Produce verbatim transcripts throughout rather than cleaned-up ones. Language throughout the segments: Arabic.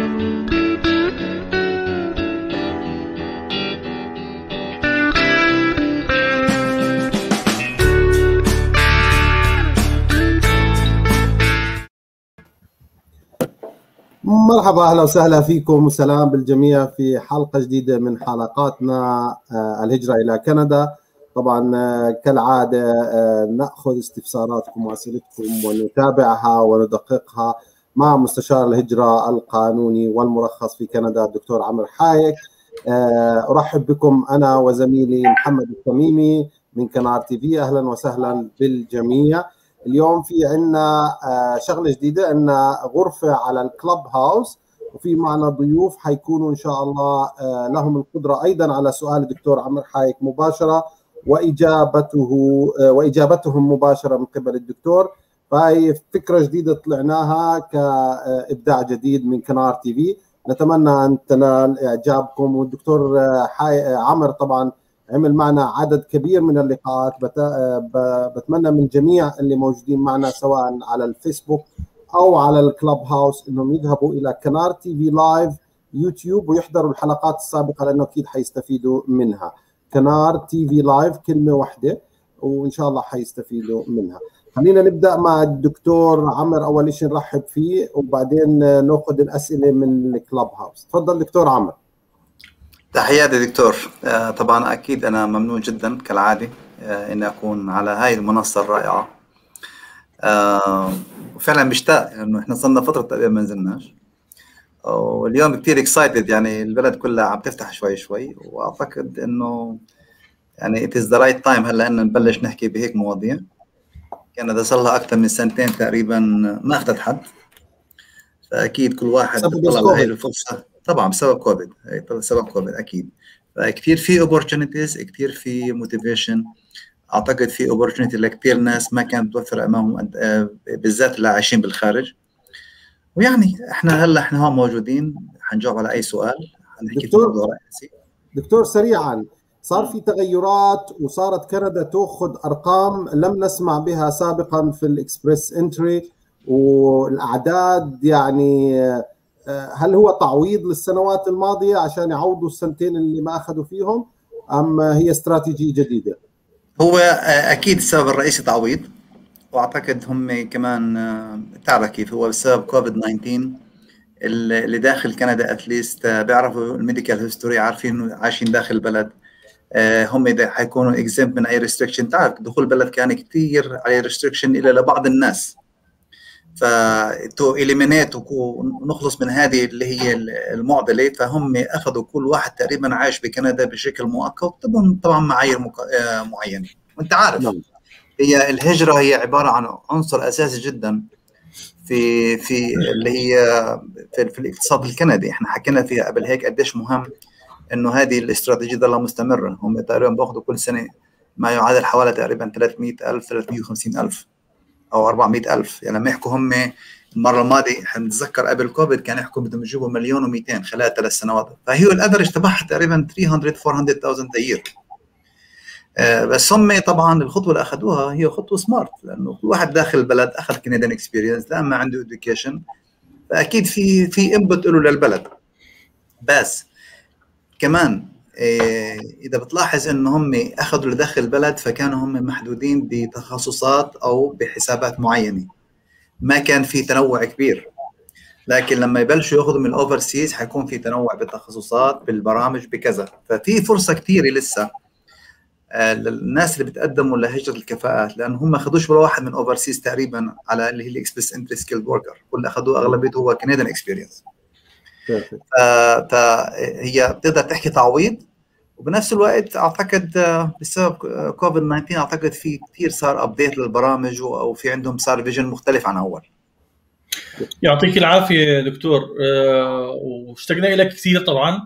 مرحبا، اهلا وسهلا فيكم وسلام بالجميع في حلقه جديده من حلقاتنا الهجره الى كندا. طبعا كالعاده ناخذ استفساراتكم واسئلتكم ونتابعها وندققها مع مستشار الهجره القانوني والمرخص في كندا الدكتور عمرو حايك. ارحب بكم انا وزميلي محمد التميمي من كنار تي في. اهلا وسهلا بالجميع. اليوم في عندنا شغله جديده، ان غرفه على الكلب هاوس وفي معنا ضيوف حيكونوا ان شاء الله لهم القدره ايضا على سؤال الدكتور عمرو حايك مباشره واجابته واجابتهم مباشره من قبل الدكتور. فهي فكره جديده طلعناها كابداع جديد من كنار تي في، نتمنى ان تنال اعجابكم. والدكتور عمرو طبعا عمل معنا عدد كبير من اللقاءات، بتمنى من جميع اللي موجودين معنا سواء على الفيسبوك او على الكلب هاوس انهم يذهبوا الى كنار تي في لايف يوتيوب ويحضروا الحلقات السابقه، لانه اكيد حيستفيدوا منها. كنار تي في لايف كلمه واحده وان شاء الله حيستفيدوا منها. خلينا نبدا مع الدكتور عمرو، اول شيء نرحب فيه وبعدين ناخذ الاسئله من الكلب هاوس. تفضل دكتور عمرو. تحياتي دكتور. طبعا اكيد انا ممنون جدا كالعاده اني اكون على هاي المنصه الرائعه، وفعلا مشتاق انه احنا صرنا فتره تقريبا ما نزلناش، واليوم كثير اكسايتد. يعني البلد كلها عم تفتح شوي شوي، واعتقد انه يعني it is the right time هلا ان نبلش نحكي بهيك مواضيع. كندا صار لها اكثر من سنتين تقريبا ما اخذت حد، فاكيد كل واحد طلع على هاي الفرصه طبعا بسبب كوفيد. بسبب كوفيد اكيد فكثير في اوبورتونيتيز، كثير في موتيفيشن. اعتقد في اوبورتونيتي لكثير ناس ما كانت توفر امامهم، بالذات اللي عايشين بالخارج. ويعني احنا هلا احنا هون موجودين حنجاوب على اي سؤال، حنحكي في موضوع رئيسي. دكتور سريعا، صار في تغيرات وصارت كندا تاخذ ارقام لم نسمع بها سابقا في الاكسبرس انتري، والاعداد يعني هل هو تعويض للسنوات الماضيه عشان يعوضوا السنتين اللي ما اخذوا فيهم، ام هي استراتيجيه جديده؟ هو اكيد السبب الرئيسي تعويض، واعتقد هم كمان تعرف كيف هو بسبب كوفيد تسعة عشر. اللي داخل كندا اتليست بيعرفوا الميديكال هيستوري، عارفين انه عايشين داخل البلد، هم حيكونوا اكزمت من اي ريستريكشن. تعرف دخول البلد كان كثير عليه ريستريكشن الى لبعض الناس، فتو إليمينيت ونخلص من هذه اللي هي المعضله. فهم اخذوا كل واحد تقريبا عايش بكندا بشكل مؤقت، طبعا طبعا معايير معينه. وانت عارف نعم. هي الهجره هي عباره عن عنصر اساسي جدا في في اللي هي في, في الاقتصاد الكندي. احنا حكينا فيها قبل هيك قديش مهم انه هذه الاستراتيجيه ضلها مستمره. هم تقريبا باخذوا كل سنه ما يعادل حوالي تقريبا ثلاثمئة ألف ثلاثمئة وخمسين ألف او أربعمئة ألف. يعني لما يحكوا هم المره الماضيه حنتذكر قبل كوفيد كان يحكوا بدهم يجيبوا مليون ومئتين خلال ثلاث سنوات، فهي الافرج تبعها تقريبا ثلاثمئة أربعمئة ألف أير. آه بس هم طبعا الخطوه اللي اخذوها هي خطوه سمارت، لانه كل واحد داخل البلد اخذ كنديان اكسبيرينس، لا ما عنده اديوكيشن، فاكيد في في انبوت له للبلد. بس كمان إذا بتلاحظ إنه هم أخذوا لداخل البلد فكانوا هم محدودين بتخصصات أو بحسابات معينة، ما كان في تنوع كبير. لكن لما يبلشوا ياخذوا من الأوفرسيز حيكون في تنوع بالتخصصات بالبرامج بكذا، ففي فرصة كثيرة لسه للناس اللي بتقدموا لهجرة الكفاءات، لأن هم ما أخذوش ولا واحد من أوفرسيز تقريبا على اللي هي الإكسبرس انتري سكيلد وركر، كل أخذوه أغلبيته هو كنديان اكسبيرينس. فهي بتقدر تحكي تعويض، وبنفس الوقت اعتقد بسبب كوفيد تسعة عشر اعتقد في كثير صار ابديت للبرامج، او في عندهم صار فيجن مختلف عن اول. يعطيك العافيه دكتور، واشتقنا لك كثير طبعا،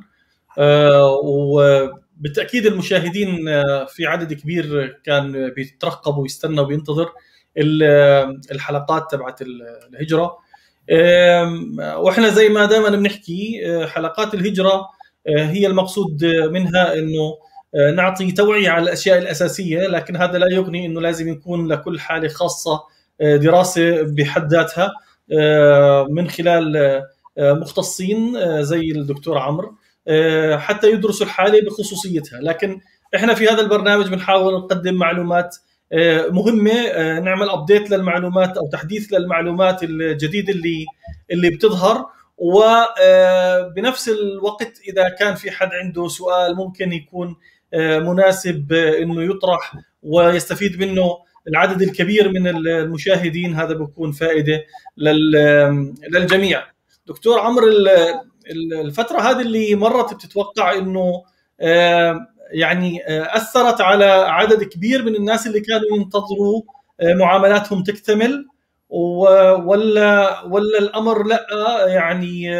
وبالتاكيد المشاهدين في عدد كبير كان بيترقب ويستنى وبينتظر الحلقات تبعت الهجره. واحنا زي ما دائما بنحكي حلقات الهجره هي المقصود منها انه نعطي توعيه على الاشياء الاساسيه، لكن هذا لا يغني انه لازم يكون لكل حاله خاصه دراسه بحد ذاتها من خلال مختصين زي الدكتور عمرو حتى يدرسوا الحالة بخصوصيتها. لكن احنا في هذا البرنامج بنحاول نقدم معلومات مهمة، نعمل ابديت للمعلومات او تحديث للمعلومات الجديدة اللي اللي بتظهر، وبنفس الوقت اذا كان في حد عنده سؤال ممكن يكون مناسب انه يطرح ويستفيد منه العدد الكبير من المشاهدين، هذا بيكون فائدة للجميع. دكتور عمرو، الفترة هذه اللي مرت بتتوقع انه يعني اثرت على عدد كبير من الناس اللي كانوا ينتظروا معاملاتهم تكتمل، ولا ولا الامر لا يعني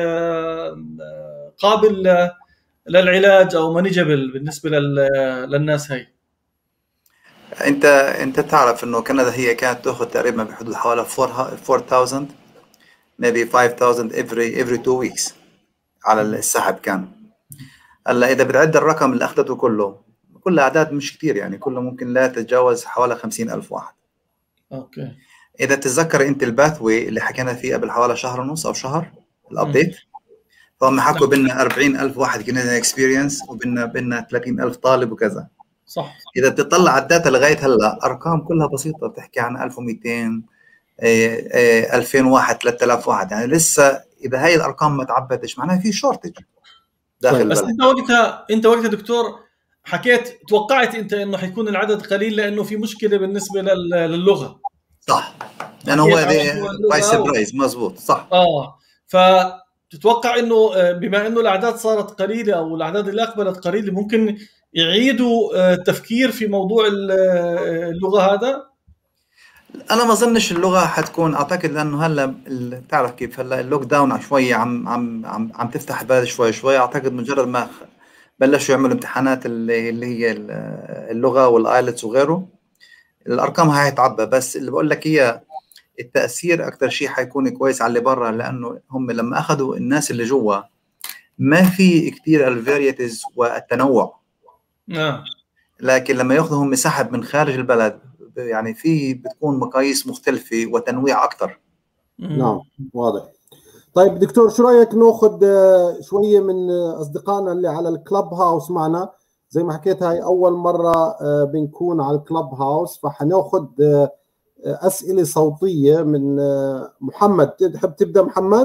قابل للعلاج او مانجبل بالنسبه للناس هاي؟ انت انت تعرف انه كندا هي كانت تاخذ تقريبا بحدود حوالي أربعة آلاف maybe خمسة آلاف every every two weeks على السحب. كان هلا اذا بتعد الرقم اللي اخذته كله، كل اعداد مش كثير يعني، كله ممكن لا تتجاوز حوالي خمسين ألف واحد. اوكي. اذا تتذكر انت الباثوي اللي حكينا فيه قبل حوالي شهر ونص او شهر، الابديت، فهم حكوا بينا أربعين ألف واحد كنديان اكسبيرينس، وبينا بينا ثلاثين ألف طالب وكذا. صح. اذا بتطلع على الداتا لغايه هلا ارقام كلها بسيطه، بتحكي عن ألف ومئتين، ألفين واحد، ثلاثة آلاف واحد، يعني لسه اذا هاي الارقام ما تعبتش معناها في شورتج داخل البلد. بس انت وقتها انت وقتها دكتور حكيت، توقعت انت انه حيكون العدد قليل لانه في مشكله بالنسبه للغه. صح، لانه هو باي سربرايز. مزبوط، صح. اه فتتوقع انه بما انه الاعداد صارت قليله او الاعداد اللي اقبلت قليله ممكن يعيدوا التفكير في موضوع اللغه هذا؟ انا ما اظنش اللغه حتكون، اعتقد لانه هلا بتعرف كيف هلا اللوك داون شوي عم عم عم عم تفتح البلد شوي شوي. اعتقد مجرد ما بلشوا يعملوا امتحانات اللي, اللي هي اللغه والايلتس وغيره، الارقام هاي هتعبى. بس اللي بقول لك هي التاثير اكثر شيء حيكون كويس على اللي برا، لانه هم لما اخذوا الناس اللي جوا ما في كثير الفاريتيز والتنوع. نعم. لكن لما ياخذوا مساحه من خارج البلد يعني في بتكون مقاييس مختلفة وتنويع أكثر. نعم، واضح. طيب دكتور، شو رأيك ناخذ شوية من أصدقائنا اللي على الكلب هاوس معنا؟ زي ما حكيت هاي أول مرة بنكون على الكلب هاوس، فحناخذ أسئلة صوتية من محمد. تحب تبدأ محمد؟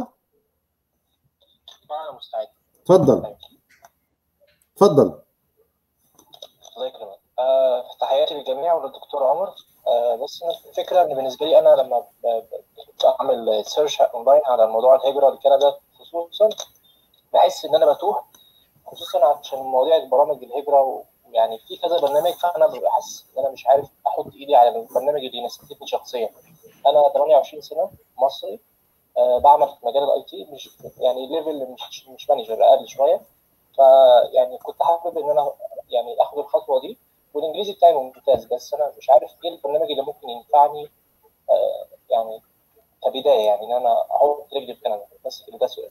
أنا مستعد. تفضل تفضل. الله يكرمك. آه، تحياتي للجميع وللدكتور عمر. آه، بس الفكره ان بالنسبه لي انا لما بعمل سيرش اونلاين على موضوع الهجره لكندا خصوصا بحس ان انا بتوه، خصوصا عشان مواضيع برامج الهجره، ويعني في كذا برنامج، فانا ببقى حاسس ان انا مش عارف احط ايدي على البرنامج اللي يناسبني شخصيا. انا ثمانية وعشرين سنه، مصري، آه، بعمل في مجال الاي تي، مش يعني ليفل مش مش مانجر، اقل شويه. فيعني كنت حابب ان انا يعني اخد الخطوه دي، والانجليزي بتاعي ممتاز، بس انا مش عارف ايه البرنامج اللي ممكن ينفعني آه يعني كبدايه، يعني ان انا احط رجلي في كندا. بس ده سؤال.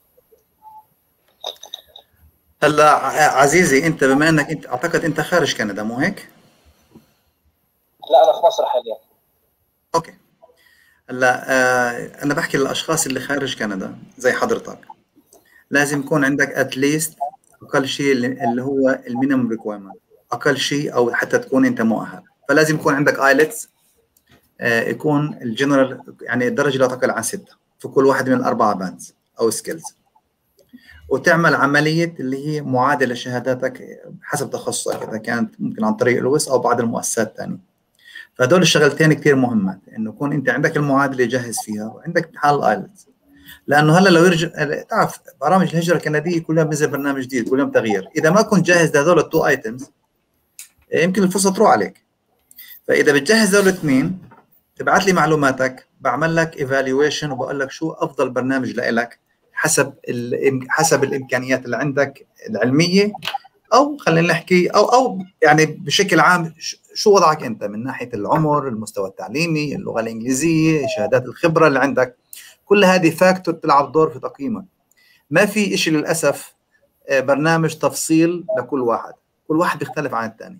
هلا عزيزي، انت بما انك انت اعتقد انت خارج كندا، مو هيك؟ لا، انا في مصر حاليا. اوكي. هلا آه انا بحكي للاشخاص اللي خارج كندا زي حضرتك، لازم يكون عندك اتليست اقل شيء اللي هو المينيمم ريكويرمنت، اقل شيء، او حتى تكون انت مؤهل. فلازم يكون عندك ايلتس آه يكون الجنرال يعني الدرجه لا تقل عن ستة في كل واحد من الاربعه باندز او سكيلز، وتعمل عمليه اللي هي معادله شهاداتك حسب تخصصك، اذا كانت ممكن عن طريق الويس او بعض المؤسسات الثانيه. فهدول الشغلتين كثير مهمات، انه يكون انت عندك المعادله جاهز فيها وعندك امتحان الايلتس. لانه هلا لو يرجع تعرف برامج الهجره الكنديه كلها بنزل برنامج جديد كل يوم تغيير، اذا ما كنت جاهز لهذول التو ايتمز يمكن الفرصه تروح عليك. فاذا بتجهز هذول الاثنين تبعت لي معلوماتك، بعمل لك ايفالويشن وبقول لك شو افضل برنامج لك حسب حسب الامكانيات اللي عندك العلميه، او خلينا نحكي او او يعني بشكل عام شو وضعك انت من ناحيه العمر، المستوى التعليمي، اللغه الانجليزيه، شهادات الخبره اللي عندك. كل هذه فاكتور تلعب دور في تقييمك. ما في شيء للاسف برنامج تفصيل لكل واحد، كل واحد بيختلف عن الثاني.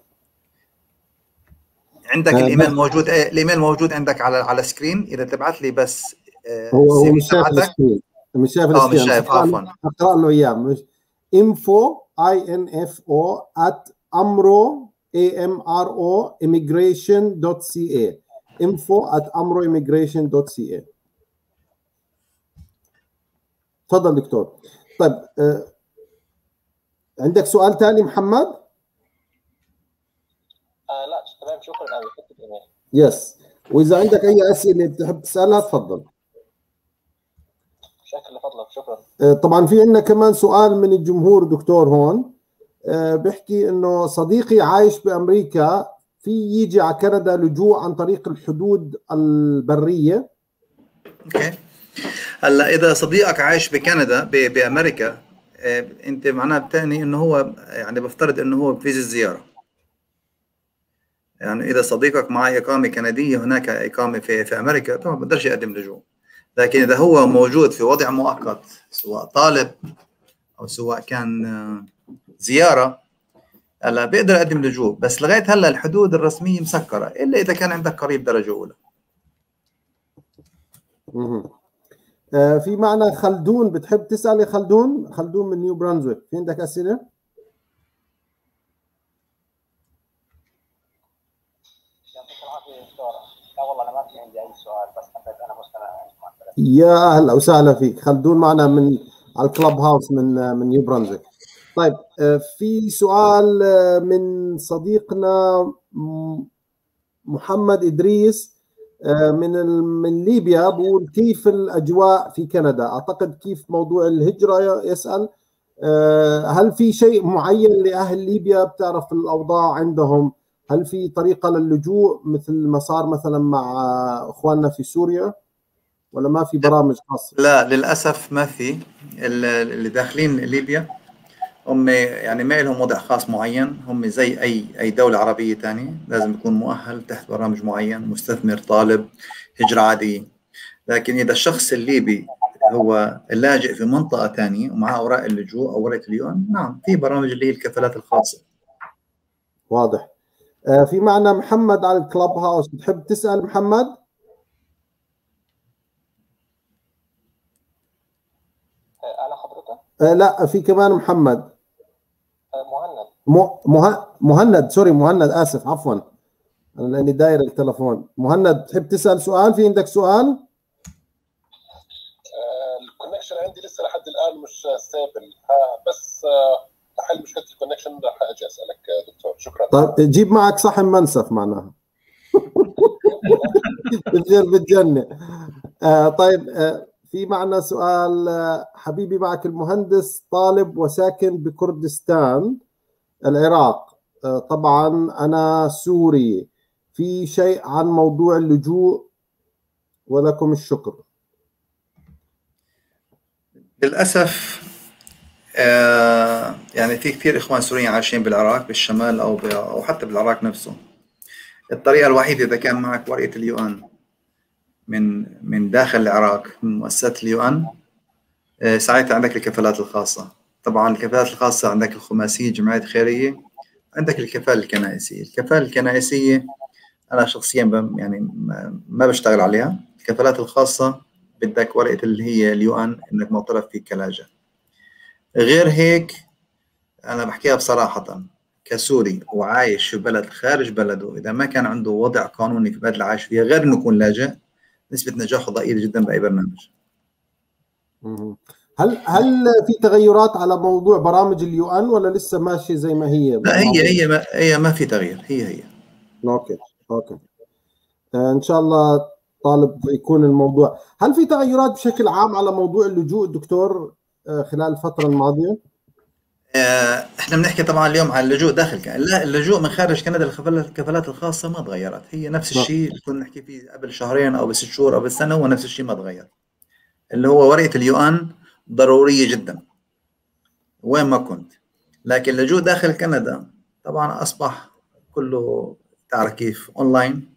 عندك الايميل موجود، الايميل موجود عندك على على سكرين، اذا تبعت لي بس هو هو مش شايف السكرين. مش شايف اه مش الاسم. شايف، عفوا. اقرا له اياه. مش info اي ان اف او at amro a m r o immigration dot c a info at amro immigration dot c a. تفضل دكتور. طيب آه، عندك سؤال ثاني محمد؟ آه لا تمام، شكرا قوي. حته ايميل. يس. واذا عندك اي اسئله بتحب تسالها تفضل. شكرا لفضلك، شكرا. آه، طبعا في عندنا كمان سؤال من الجمهور دكتور هون، آه، بيحكي انه صديقي عايش بامريكا، في يجي على كندا لجوء عن طريق الحدود البريه. اوكي. هلا اذا صديقك عايش بكندا ب- بامريكا، آه، انت معناها بتعني انه هو، يعني بفترض انه هو بفيزا زياره. يعني اذا صديقك معه اقامه كنديه هناك اقامه في في امريكا، طبعا ما بقدرش يقدم لجوء. لكن اذا هو موجود في وضع مؤقت، سواء طالب او سواء كان آه، زياره، هلا بيقدر يقدم لجوء. بس لغايه هلا الحدود الرسميه مسكره، الا اذا كان عندك قريب درجه اولى. مهم. آه، في معنا خلدون، بتحب تسال يا خلدون؟ خلدون من نيو برانزويك، في عندك اسئله؟ يعطيك العافيه دكتور. لا والله انا ما في عندي اي سؤال، بس حبيت انا مستمع. يا اهلا وسهلا فيك. خلدون معنا من على الكلب هاوس من آه، من نيو برانزويك. طيب آه، في سؤال آه، من صديقنا م- محمد إدريس آه، من ال- من ليبيا، بقول كيف الأجواء في كندا؟ أعتقد كيف موضوع الهجرة يسأل. آه، هل في شيء معين لأهل ليبيا؟ بتعرف الأوضاع عندهم؟ هل في طريقة للجوء مثل ما صار مثلا مع آه، إخواننا في سوريا، ولا ما في برامج خاصة؟ لا للاسف ما في. ال- اللي داخلين ليبيا هم يعني ما لهم وضع خاص معين، هم زي اي اي دوله عربيه ثانيه، لازم يكون مؤهل تحت برامج معين، مستثمر، طالب، هجره عاديه. لكن اذا الشخص الليبي هو اللاجئ في منطقه ثانيه ومعه اوراق اللجوء او ورقه اليون، نعم في برامج اللي هي الكفالات الخاصه. واضح. آه، في معنا محمد على الكلب هاوس، بتحب تسأل محمد؟ آه انا حضرتك آه، لا، في كمان محمد. آه مهند. م- مه... مهند، سوري مهند، اسف عفوا، انا لاني داير التلفون. مهند تحب تسال سؤال؟ في عندك سؤال؟ آه الكونكشن عندي لسه لحد الان مش ستيبل، بس آه احل مشكله الكونكشن راح اجي اسالك آه دكتور. شكرا. طيب جيب معك صحن منسف معناها. بتجر بتجنن. آه طيب آه في معنا سؤال. آه حبيبي معك المهندس طالب وساكن بكردستان العراق. آه طبعا انا سوري، في شيء عن موضوع اللجوء؟ ولكم الشكر. للاسف آه يعني في كثير اخوان سوريين عايشين بالعراق بالشمال او ب- او حتى بالعراق نفسه. الطريقه الوحيده اذا كان معك ورقه اليوان من من داخل العراق من مؤسسات اليوان، آه ساعتها عندك الكفالات الخاصه. طبعا الكفالات الخاصه عندك الخماسيه، جمعيات خيريه، عندك الكفاله الكنائسيه. الكفاله الكنائسيه انا شخصيا ب- يعني ما ما بشتغل عليها. الكفالات الخاصه بدك ورقه اللي هي اليوان انك معترف فيك كلاجئ. غير هيك انا بحكيها بصراحه، كسوري وعايش في بلد خارج بلده، اذا ما كان عنده وضع قانوني في البلد اللي عايش فيها غير انه يكون لاجئ، نسبه نجاحه ضئيله جدا باي برنامج. مهم. هل هل في تغيرات على موضوع برامج اليو ان، ولا لسه ماشيه زي ما هي؟ لا هي هي ما هي ما في تغيير، هي هي. اوكي اوكي. آه ان شاء الله طالب يكون الموضوع. هل في تغيرات بشكل عام على موضوع اللجوء دكتور آه خلال الفتره الماضيه؟ آه، احنا بنحكي طبعا اليوم عن اللجوء داخل كندا. لا اللجوء من خارج كندا، الكفالات الكفالات الخاصه ما تغيرت، هي نفس الشيء اللي كنا نحكي فيه قبل شهرين او بست شهور او بالسنه، هو نفس الشيء ما تغير. اللي هو ورقه اليوان ضروريه جدا وين ما كنت. لكن اللجوء داخل كندا طبعا اصبح كله تعرف كيف اونلاين،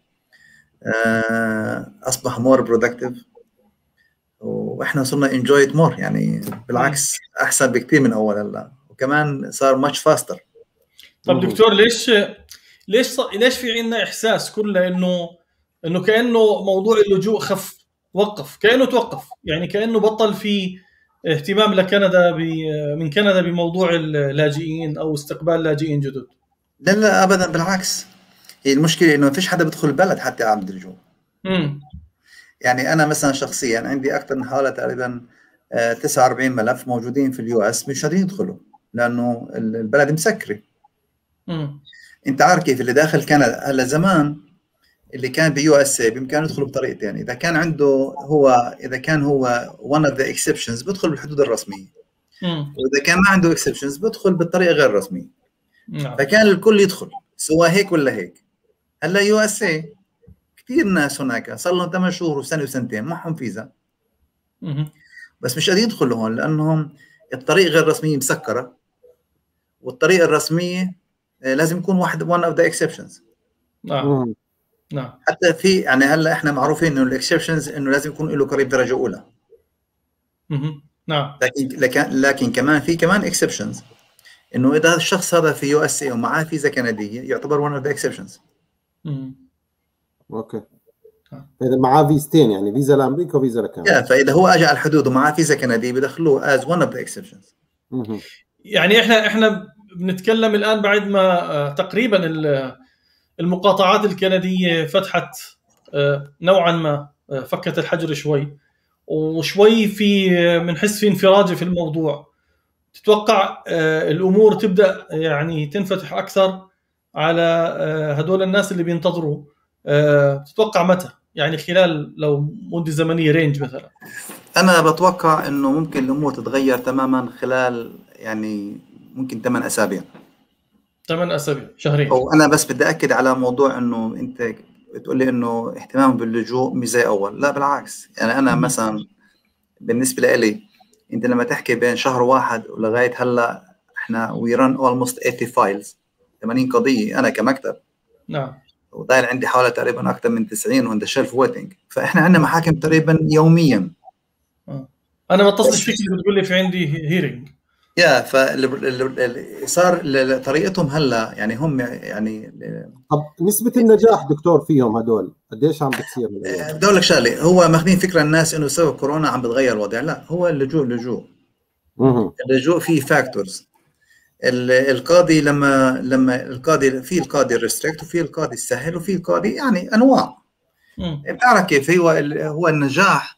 اصبح مور برودكتيف، واحنا صرنا انجوي ات مور، يعني بالعكس احسن بكثير من اول. هلا وكمان صار ماتش فاستر. طب دكتور ليش ليش ص... ليش في عندنا احساس كله انه انه كانه موضوع اللجوء خف، وقف، كانه توقف، يعني كانه بطل في اهتمام لكندا من كندا بموضوع اللاجئين او استقبال لاجئين جدد؟ لا لا ابدا، بالعكس. هي المشكله انه ما فيش حدا بدخل البلد حتى يعمل اللجوء. امم يعني انا مثلا شخصيا عندي اكثر من حوالي تقريبا تسعة وأربعين ملف موجودين في اليو اس مش قادرين يدخلوا لانه البلد مسكره. امم انت عارف كيف اللي داخل كندا هلا، زمان اللي كان بيو اس اي بامكانه يدخل بطريقتين، اذا كان عنده هو اذا كان هو one of the exceptions بدخل بالحدود الرسميه، امم واذا كان ما عنده exceptions بدخل بالطريقه غير الرسميه. نعم. فكان الكل يدخل سواء هيك ولا هيك. هلا يو اس اي كثير ناس هناك صار لهم ثمان شهور وسنه وسنتين معهم فيزا، مهم. بس مش قادرين يدخلوا هون لانهم الطريق غير رسميه مسكره، والطريقه الرسميه آه، لازم يكون واحد one of the exceptions. نعم مم. نعم حتى في يعني هلا احنا معروفين انه الاكسبشنز انه لازم يكون له قريب درجه اولى، مهم. نعم لكن لكن لكن كمان في كمان اكسبشنز انه اذا الشخص هذا في يو اس اي ومعاه فيزا كنديه يعتبر one of the exceptions. مهم. اوكي. اذا معاه فيزتين، يعني فيزا لامريكا وفيزا لكندا. يا فاذا هو اجى على الحدود ومعاه فيزا كنديه بدخلوه as one of the exceptions. مهم. يعني احنا احنا بنتكلم الان بعد ما آه، تقريبا ال- المقاطعات الكنديه فتحت آه، نوعا ما، آه، فكت الحجر شوي وشوي، في بنحس في انفراجه في الموضوع. تتوقع آه، الامور تبدا يعني تنفتح اكثر على آه، هدول الناس اللي بينتظروا؟ آه، تتوقع متى؟ يعني خلال لو مده زمنيه رينج مثلا؟ انا بتوقع انه ممكن الامور تتغير تماما خلال يعني ممكن ثمان اسابيع. ثمان اسابيع، شهرين. او انا بس بدي اكد على موضوع انه انت بتقول لي انه اهتمام باللجوء مش زي اول، لا بالعكس. يعني انا مثلا بالنسبه لي انت لما تحكي بين شهر واحد ولغايه هلا احنا وي ران اولموست ثمانين فايلز، ثمانين قضيه انا كمكتب، نعم وضايل عندي حوالي تقريبا اكثر من تسعين وعند الشيلف ويتنج، فاحنا عندنا محاكم تقريبا يوميا. آه. انا ما اتصلش فيك اللي بتقول لي في عندي هيرنج. يا فاللي صار ل- طريقتهم هلا يعني هم يعني طب نسبة النجاح دكتور فيهم هدول قديش عم بتصير هالايام؟ بدي اقول لك شغله، هو ماخذين فكره الناس انه سبب كورونا عم بتغير الوضع، لا، هو اللجوء اللجوء مهم. اللجوء فيه فاكتورز. القاضي لما لما القاضي في القاضي الريستريكت وفي القاضي السهل وفي القاضي يعني انواع. مم. بتعرف كيف هو ال- هو النجاح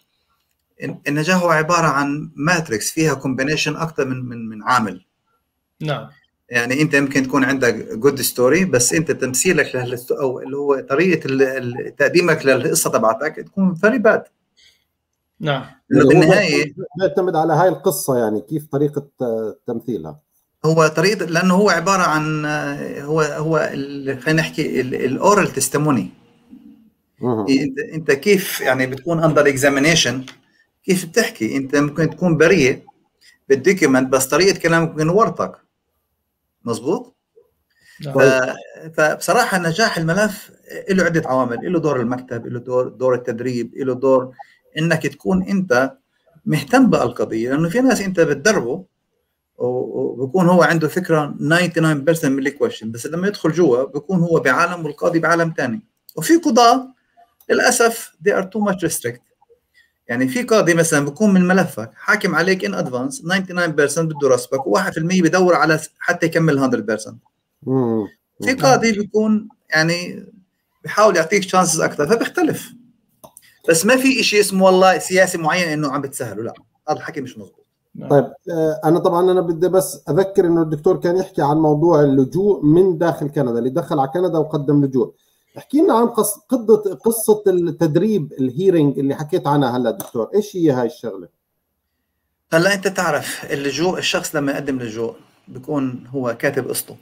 النجاح هو عباره عن ماتريكس فيها كومبينيشن اكثر من من من عامل. نعم يعني انت يمكن تكون عندك جود ستوري بس انت تمثيلك للست او اللي هو طريقه ال- ال- تقديمك للقصه تبعتك تكون فيري باد. نعم انه يعني هو بالنهايه بيعتمد على هاي القصة، يعني كيف طريقة آه، تمثيلها. هو طريقه، لانه هو عباره عن هو هو ال- خلينا نحكي الاورال تستموني. مهم. انت انت كيف يعني بتكون اندر اكزامينيشن، كيف بتحكي، انت ممكن تكون بريء بالدوكيمنت بس طريقه كلامك ممكن ورطك. مزبوط. نعم. ف... فبصراحه نجاح الملف له عده عوامل، له دور المكتب، له دور دور التدريب، له دور انك تكون انت مهتم بالقضيه، لانه في ناس انت بتدربه وبكون هو عنده فكره تسعة وتسعين بالمئة من الكويشن، بس لما يدخل جوا بكون هو بعالم والقاضي بعالم ثاني. وفي قضاه للاسف they are too much restrict. يعني في قاضي مثلا بكون من ملفك حاكم عليك ان ادفانس تسعة وتسعين بالمئة بده رسبك و1% بدور على حتى يكمل مية بالمئة. مهم. في قاضي بيكون يعني بيحاول يعطيك تشانسز اكثر، فبيختلف. بس ما في شيء اسمه والله سياسي معين انه عم بتسهله، لا، هذا الحكي مش مزبوط. طيب آه، انا طبعا انا بدي بس اذكر انه الدكتور كان يحكي عن موضوع اللجوء من داخل كندا، اللي دخل على كندا وقدم لجوء. احكي لنا عن قص- قصه قصه التدريب الهيرنج اللي حكيت عنها هلا دكتور، ايش هي هاي الشغله؟ هلا انت تعرف اللجوء، الشخص لما يقدم لجوء بيكون هو كاتب قصته.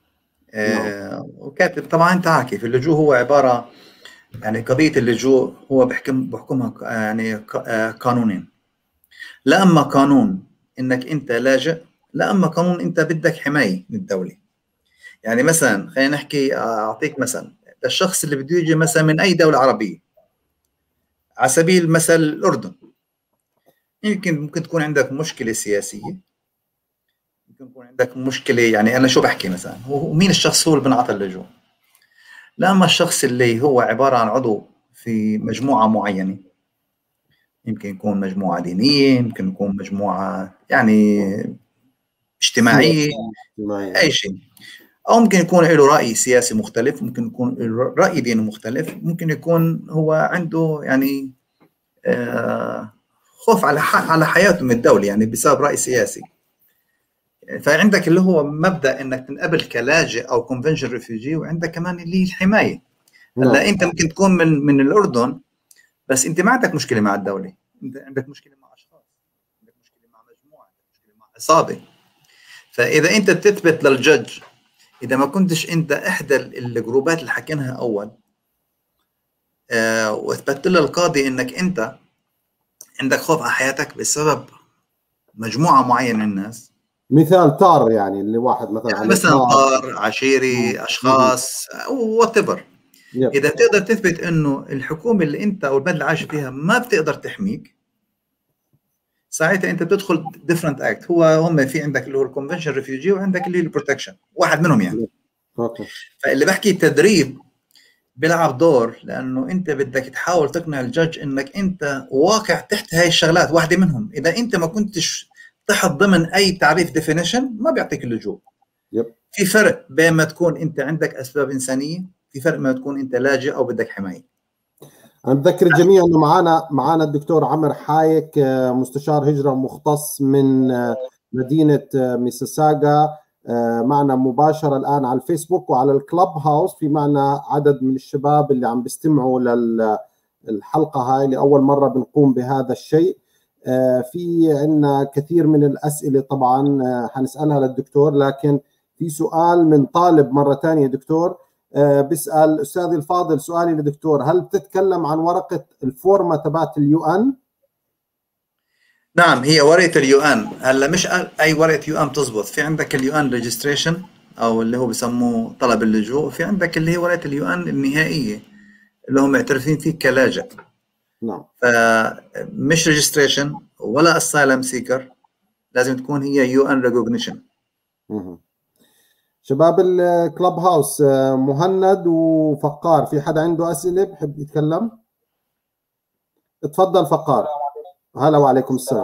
آه وكاتب طبعا انت عارف كيف اللجوء هو عباره، يعني قضيه اللجوء هو بحكم بحكمها يعني قانونين. لا اما قانون انك انت لاجئ، لا اما قانون انت بدك حمايه من الدوله. يعني مثلا خلينا نحكي، اعطيك مثلا الشخص اللي بده يجي مثلا من اي دوله عربيه، على سبيل المثل الاردن، يمكن ممكن تكون عندك مشكله سياسيه، ممكن يكون عندك مشكله، يعني انا شو بحكي مثلا، هو مين الشخص هو اللي بنعطى اللجوء؟ لا اما الشخص اللي هو عباره عن عضو في مجموعه معينه يمكن يكون مجموعه دينيه، يمكن يكون مجموعه يعني اجتماعيه، اي شيء، او ممكن يكون له راي سياسي مختلف، ممكن يكون له راي ديني مختلف، ممكن يكون هو عنده يعني آه خوف على على حياته من الدوله يعني بسبب راي سياسي. فعندك اللي هو مبدا انك تنقبل كلاجئ او كونفنشن ريفيوجي، وعندك كمان اللي هي الحمايه. هلا انت ممكن تكون من من الاردن، بس انت ما عندك مشكله مع الدوله، انت عندك مشكله مع اشخاص، عندك مشكله مع مجموعه، عندك مشكله مع عصابه. فاذا انت بتثبت للجج، اذا ما كنتش انت احدى الجروبات اللي حكيناها اول، آه واثبتت للقاضي انك انت عندك خوف على حياتك بسبب مجموعه معينه من الناس، مثال طار يعني اللي واحد مثلا يعني مثلا طار، عشيري، اشخاص، وات ايفر، اذا تقدر تثبت انه الحكومه اللي انت او البلد اللي عايش فيها ما بتقدر تحميك، ساعتها انت بتدخل ديفرنت اكت. هو هم في عندك اللي هو الكونفنشن ريفيوجي، وعندك اللي هي البروتكشن، واحد منهم يعني. اوكي. فاللي بحكي تدريب بيلعب دور، لانه انت بدك تحاول تقنع الجج انك انت واقع تحت هاي الشغلات، واحده منهم. اذا انت ما كنتش تحت ضمن اي تعريف ديفينيشن ما بيعطيك اللجوء. يب. في فرق بين ما تكون انت عندك اسباب انسانيه، في فرق ما تكون انت لاجئ او بدك حمايه. انا بذكر الجميع انه معنا معنا الدكتور عمر حايك، مستشار هجره مختص من مدينه ميسيساغا، معنا مباشره الان على الفيسبوك وعلى الكلب هاوس. في معنا عدد من الشباب اللي عم بيستمعوا للحلقه هاي لاول مره بنقوم بهذا الشيء. في عندنا كثير من الاسئله طبعا حنسالها للدكتور، لكن في سؤال من طالب مره ثانيه دكتور بيسال استاذي الفاضل، سؤالي للدكتور، هل بتتكلم عن ورقه الفورمه تبعت اليو ان؟ نعم، هي ورقه اليو ان. هلا مش اي ورقه يو ان بتزبط، في عندك اليو ان ريجستريشن او اللي هو بسموه طلب اللجوء، وفي عندك اللي هي ورقه اليو ان النهائيه اللي هم معترفين فيك كلاجئ. نعم. فمش ريجستريشن ولا اسايلم سيكر، لازم تكون هي يو ان ريكوجنيشن. شباب الكلب هاوس، مهند وفقار، في حدا عنده اسئله بحب يتكلم؟ اتفضل فقار. هلا وعليكم السلام.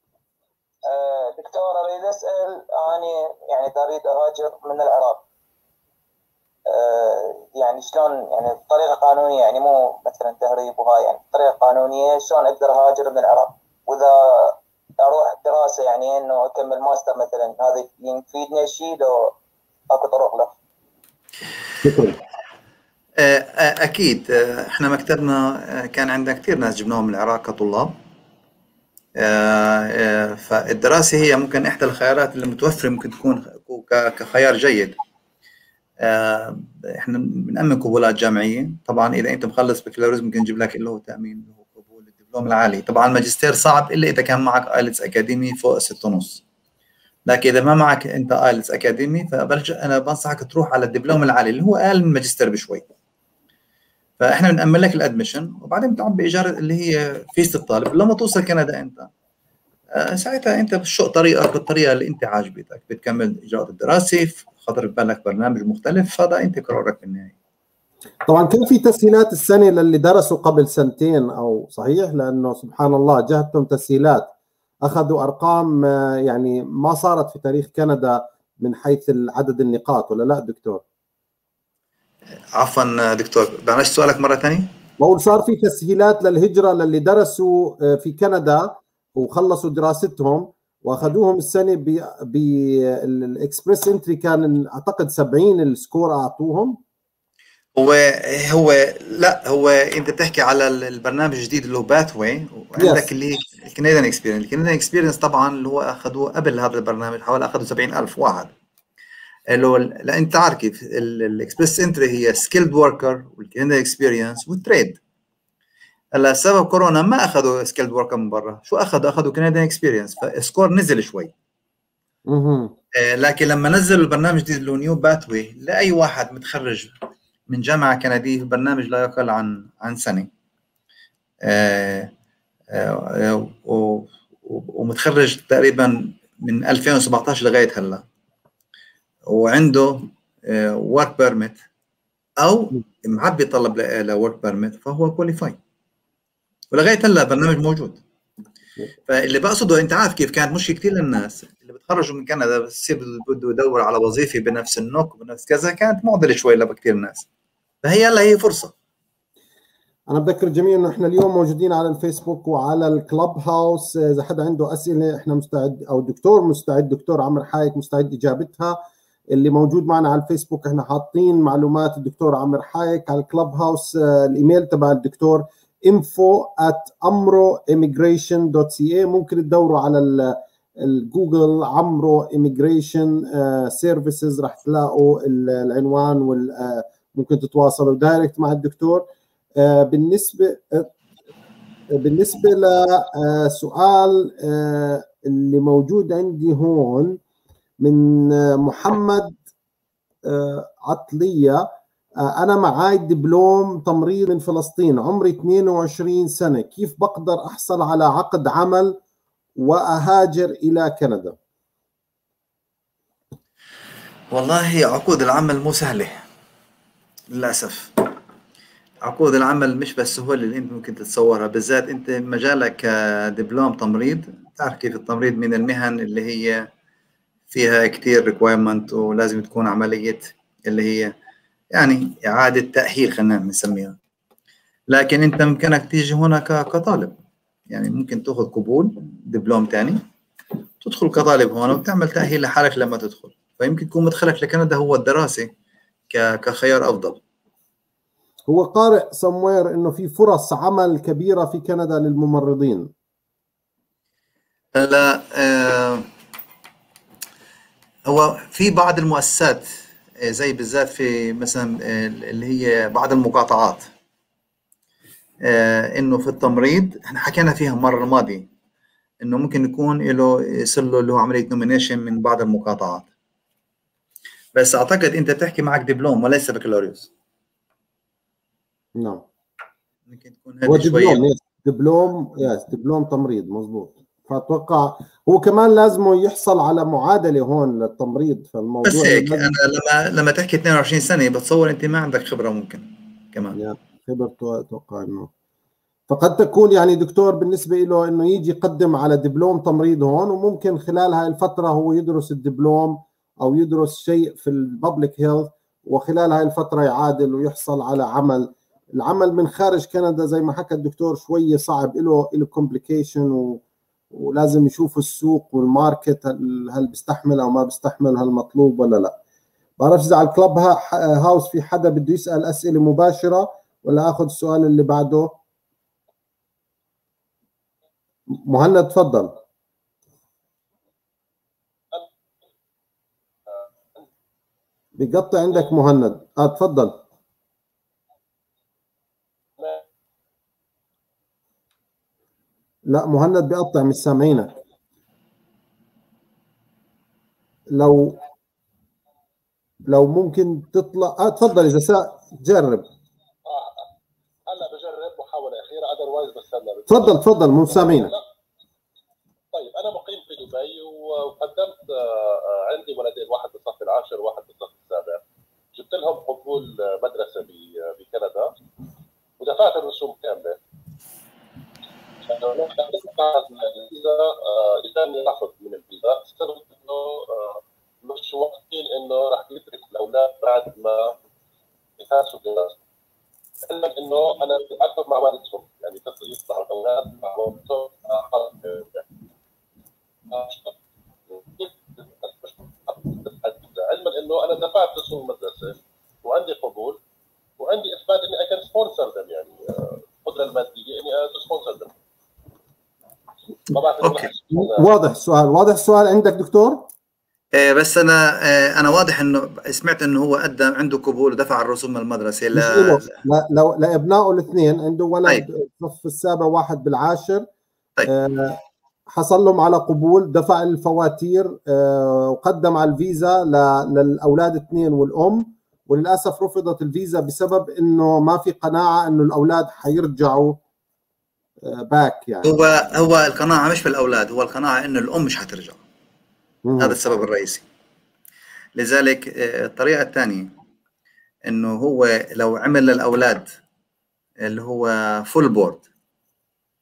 دكتور اريد اسال، اني يعني اريد اهاجر من العراق، يعني شلون، يعني بطريقه قانونيه، يعني مو مثلا تهريب وهاي، يعني بطريقه قانونيه شلون اقدر اهاجر من العراق؟ واذا اروح دراسه يعني انه اكمل ماستر مثلا، هذا يفيدني شيء لو اكو طرق له؟ شكرا. اكيد، احنا مكتبنا كان عندنا كثير ناس جبناهم من العراق كطلاب. فالدراسه هي ممكن احدى الخيارات اللي متوفره، ممكن تكون كخيار جيد. احنا بنأمن قبولات جامعيه. طبعا اذا انت مخلص بكالوريوس ممكن نجيب لك اللي هو تامين اللي هو قبول الدبلوم العالي. طبعا الماجستير صعب الا اذا كان معك ايلتس اكاديمي فوق ستة ونص، لكن اذا ما معك انت ايلتس اكاديمي فبرجع انا بنصحك تروح على الدبلوم العالي اللي هو اقل من الماجستير بشوي. فاحنا بنأمن لك الادمشن، وبعدين بتعبي ايجار اللي هي فيس الطالب. لما توصل كندا انت ساعتها انت بتشق طريقك بالطريقه اللي انت عاجبتك، بتكمل اجراءات الدراسه، خاطر ببالك برنامج مختلف، هذا انت قرارك بالنهايه. طبعا كان في تسهيلات السنه للي درسوا قبل سنتين او صحيح؟ لانه سبحان الله جهتهم تسهيلات، اخذوا ارقام يعني ما صارت في تاريخ كندا من حيث عدد النقاط، ولا لا دكتور؟ عفوا دكتور، معلش سؤالك مره ثانيه. بقول صار في تسهيلات للهجره للي درسوا في كندا وخلصوا دراستهم واخذوهم السنه بالاكسبرس انتري، كان اعتقد سبعين السكور اعطوهم. هو هو لا، هو انت بتحكي على البرنامج الجديد اللي هو باثوي، وعندك yes. اللي الكنديان اكسبيرينس. الكنديان اكسبيرينس طبعا اللي هو اخذوه قبل هذا البرنامج حوالي اخذوا سبعين ألف واحد. اللي هو لا انت عارف كيف الاكسبرس انتري هي سكيلد وركر والكنديان اكسبيرينس والتريد. هلا سبب كورونا ما اخذوا سكيلد وركر من برا، شو اخذوا؟ اخذوا كنديان اكسبيرينس، فالسكور نزل شوي. اها لكن لما نزلوا البرنامج الجديد اللي هو نيو باثوي لاي واحد متخرج من جامعه كنديه، البرنامج لا يقل عن عن سنه، آآ آآ ومتخرج تقريبا من ألفين وسبعطعش لغايه هلا، وعنده ورك بيرميت او معبي طلب لورك بيرميت، فهو كواليفاي. ولغايه هلا برنامج موجود. فاللي بقصده انت عارف كيف كانت مشكله كثير للناس اللي بتخرجوا من كندا بس يصير بده يدور على وظيفه بنفس النوك وبنفس كذا، كانت معضله شوي لكثير ناس. فهي هلا هي فرصه. انا بذكر الجميع انه احنا اليوم موجودين على الفيسبوك وعلى الكلب هاوس، اذا حدا عنده اسئله احنا مستعد، او الدكتور مستعد، دكتور عمرو حايك مستعد اجابتها. اللي موجود معنا على الفيسبوك احنا حاطين معلومات الدكتور عمرو حايك. على الكلب هاوس الايميل تبع الدكتور info at amro immigration dot c a. ممكن تدوروا على الجوجل عمرو immigration سيرفيسز راح تلاقوا العنوان، وممكن تتواصلوا دايركت مع الدكتور. بالنسبه بالنسبه لسؤال اللي موجود عندي هون من محمد عطليه، أنا معاي دبلوم تمريض من فلسطين، عمري اثنين وعشرين سنة، كيف بقدر أحصل على عقد عمل وأهاجر إلى كندا؟ والله عقود العمل مو سهلة للأسف. عقود العمل مش بالسهولة اللي أنت ممكن تتصورها، بالذات أنت مجالك دبلوم تمريض. تعرف كيف التمريض من المهن اللي هي فيها كتير ريكوايرمنت، ولازم تكون عملية اللي هي يعني إعادة تأهيل خلينا نسميها. لكن أنت ممكنك تيجي هنا كطالب، يعني ممكن تأخذ قبول دبلوم تاني، تدخل كطالب هون وتعمل تأهيل لحالك لما تدخل. فيمكن يكون مدخلك لكندا هو الدراسة كخيار أفضل. هو قارئ somewhere إنه في فرص عمل كبيرة في كندا للممرضين. هلا آه هو في بعض المؤسسات زي بالذات في مثلا اللي هي بعض المقاطعات، انه في التمريض احنا حكينا فيها المره الماضيه انه ممكن يكون له يصير له اللي هو عمليه نومينيشن من بعض المقاطعات. بس اعتقد انت بتحكي معك دبلوم وليس بكالوريوس. نعم ممكن تكون هذه شويه دبلوم. دبلوم يس دبلوم تمريض مزبوط. فاتوقع هو كمان لازم يحصل على معادله هون للتمريض. فالموضوع بس هيك انا لما لما تحكي اثنين وعشرين سنه بتصور انت ما عندك خبره ممكن كمان. يعني خبرته اتوقع انه فقد تكون يعني دكتور بالنسبه له انه يجي يقدم على دبلوم تمريض هون، وممكن خلال هاي الفتره هو يدرس الدبلوم او يدرس شيء في الببليك هيلث، وخلال هاي الفتره يعادل ويحصل على عمل. العمل من خارج كندا زي ما حكى الدكتور شويه صعب، له له كومبليكيشن و... ولازم يشوفوا السوق والماركت هل, هل بيستحمل او ما بيستحمل، هل مطلوب ولا لا. بعرف اذا على الكلب هاوس في حدا بده يسال اسئله مباشره ولا اخذ السؤال اللي بعده. مهند تفضل. بيقطع عندك مهند. اه تفضل. لا مهند بيقطع مش سامعينك. لو لو ممكن تطلع اه تفضل اذا سا جرب. اه هلا بجرب محاوله اخيره اذروايز بستنى. تفضل تفضل مو سامعينك. طيب انا مقيم في دبي وقدمت عندي ولدين، واحد بالصف العاشر وواحد بالصف السابع. جبت لهم قبول مدرسه بكندا ودفعت الرسوم كامله. الفيزا لكان ياخذ من الفيزا استغرب انه مش واثقين انه راح يترك الاولاد بعد ما يفاسوا الدراسه. علما انه انا بتعاقد مع والدهم، يعني يطلع الاولاد مع والدهم علما انه انا دفعت رسوم المدرسه وعندي قبول وعندي اثبات اني اي كان سبونسر ذم، يعني القدره الماديه اني اسبونسر ذم. اوكي واضح السؤال. واضح السؤال عندك دكتور؟ إيه بس انا إيه انا واضح انه سمعت انه هو قدم عنده قبول ودفع الرسوم المدرسه ل لا لو لابنائه الاثنين، عنده ولد الصف السابع واحد بالعاشر. طيب. آه حصل لهم على قبول، دفع الفواتير آه وقدم على الفيزا للاولاد الاثنين والام، وللاسف رفضت الفيزا بسبب انه ما في قناعه انه الاولاد حيرجعوا باك. يعني هو هو القناعه مش بالاولاد، هو القناعه انه الام مش حترجع. مم. هذا السبب الرئيسي. لذلك الطريقه الثانيه انه هو لو عمل للاولاد اللي هو فول بورد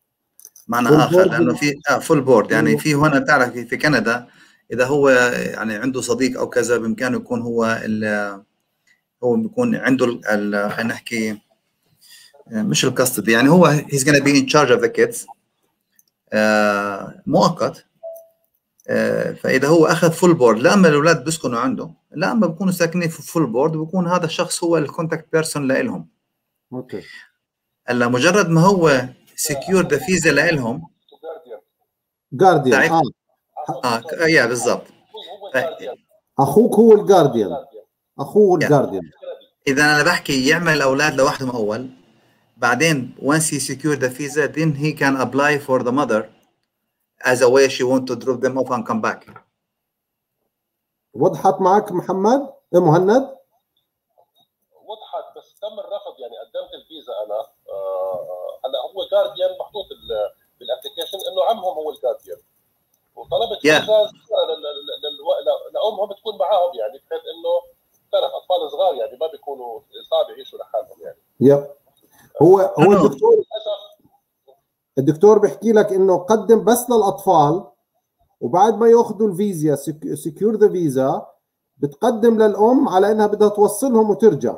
معنى Full اخر، board. لانه في آه فول بورد، يعني أيوه. في هنا بتعرف في في كندا اذا هو يعني عنده صديق او كذا بامكانه يكون هو ال- هو بيكون عنده ال- ال- خلينا نحكي آه، مش الكاستدي، يعني هو he's gonna be in charge of the kids آه، مؤقت. آه، فاذا هو اخذ فول بورد، لا اما الاولاد بيسكنوا عنده، لا اما بيكونوا ساكنين في فول بورد، وبيكون هذا الشخص هو الكونتاكت بيرسون لهم. اوكي. الا مجرد ما هو سكيور ذا فيزا لهم جارديان. تعرف اه اه يا بالضبط. اخوك هو الجارديان، اخوه هو يا. الجارديان. اذا انا بحكي يعمل الاولاد لوحدهم اول، بعدين once he secured the visa then he can apply for the mother as a way she want to drop them off and come back. وضحت معك محمد؟ إيه مهند؟ وضحت، بس تم الرفض. يعني قدمت الفيزا انا آه، هلا هو جارديان محطوط بالابلكيشن انه عمهم هو الجارديان، وطلبت Yeah. فيزا لامهم تكون معاهم، يعني بحيث انه تعرف اطفال صغار يعني ما بيكونوا صعب يعيشوا لحالهم يعني. يب. هو هو No. الدكتور الدكتور بيحكي لك انه قدم بس للاطفال، وبعد ما ياخذوا الفيزا سكيور ذا فيزا بتقدم للام على انها بدها توصلهم وترجع.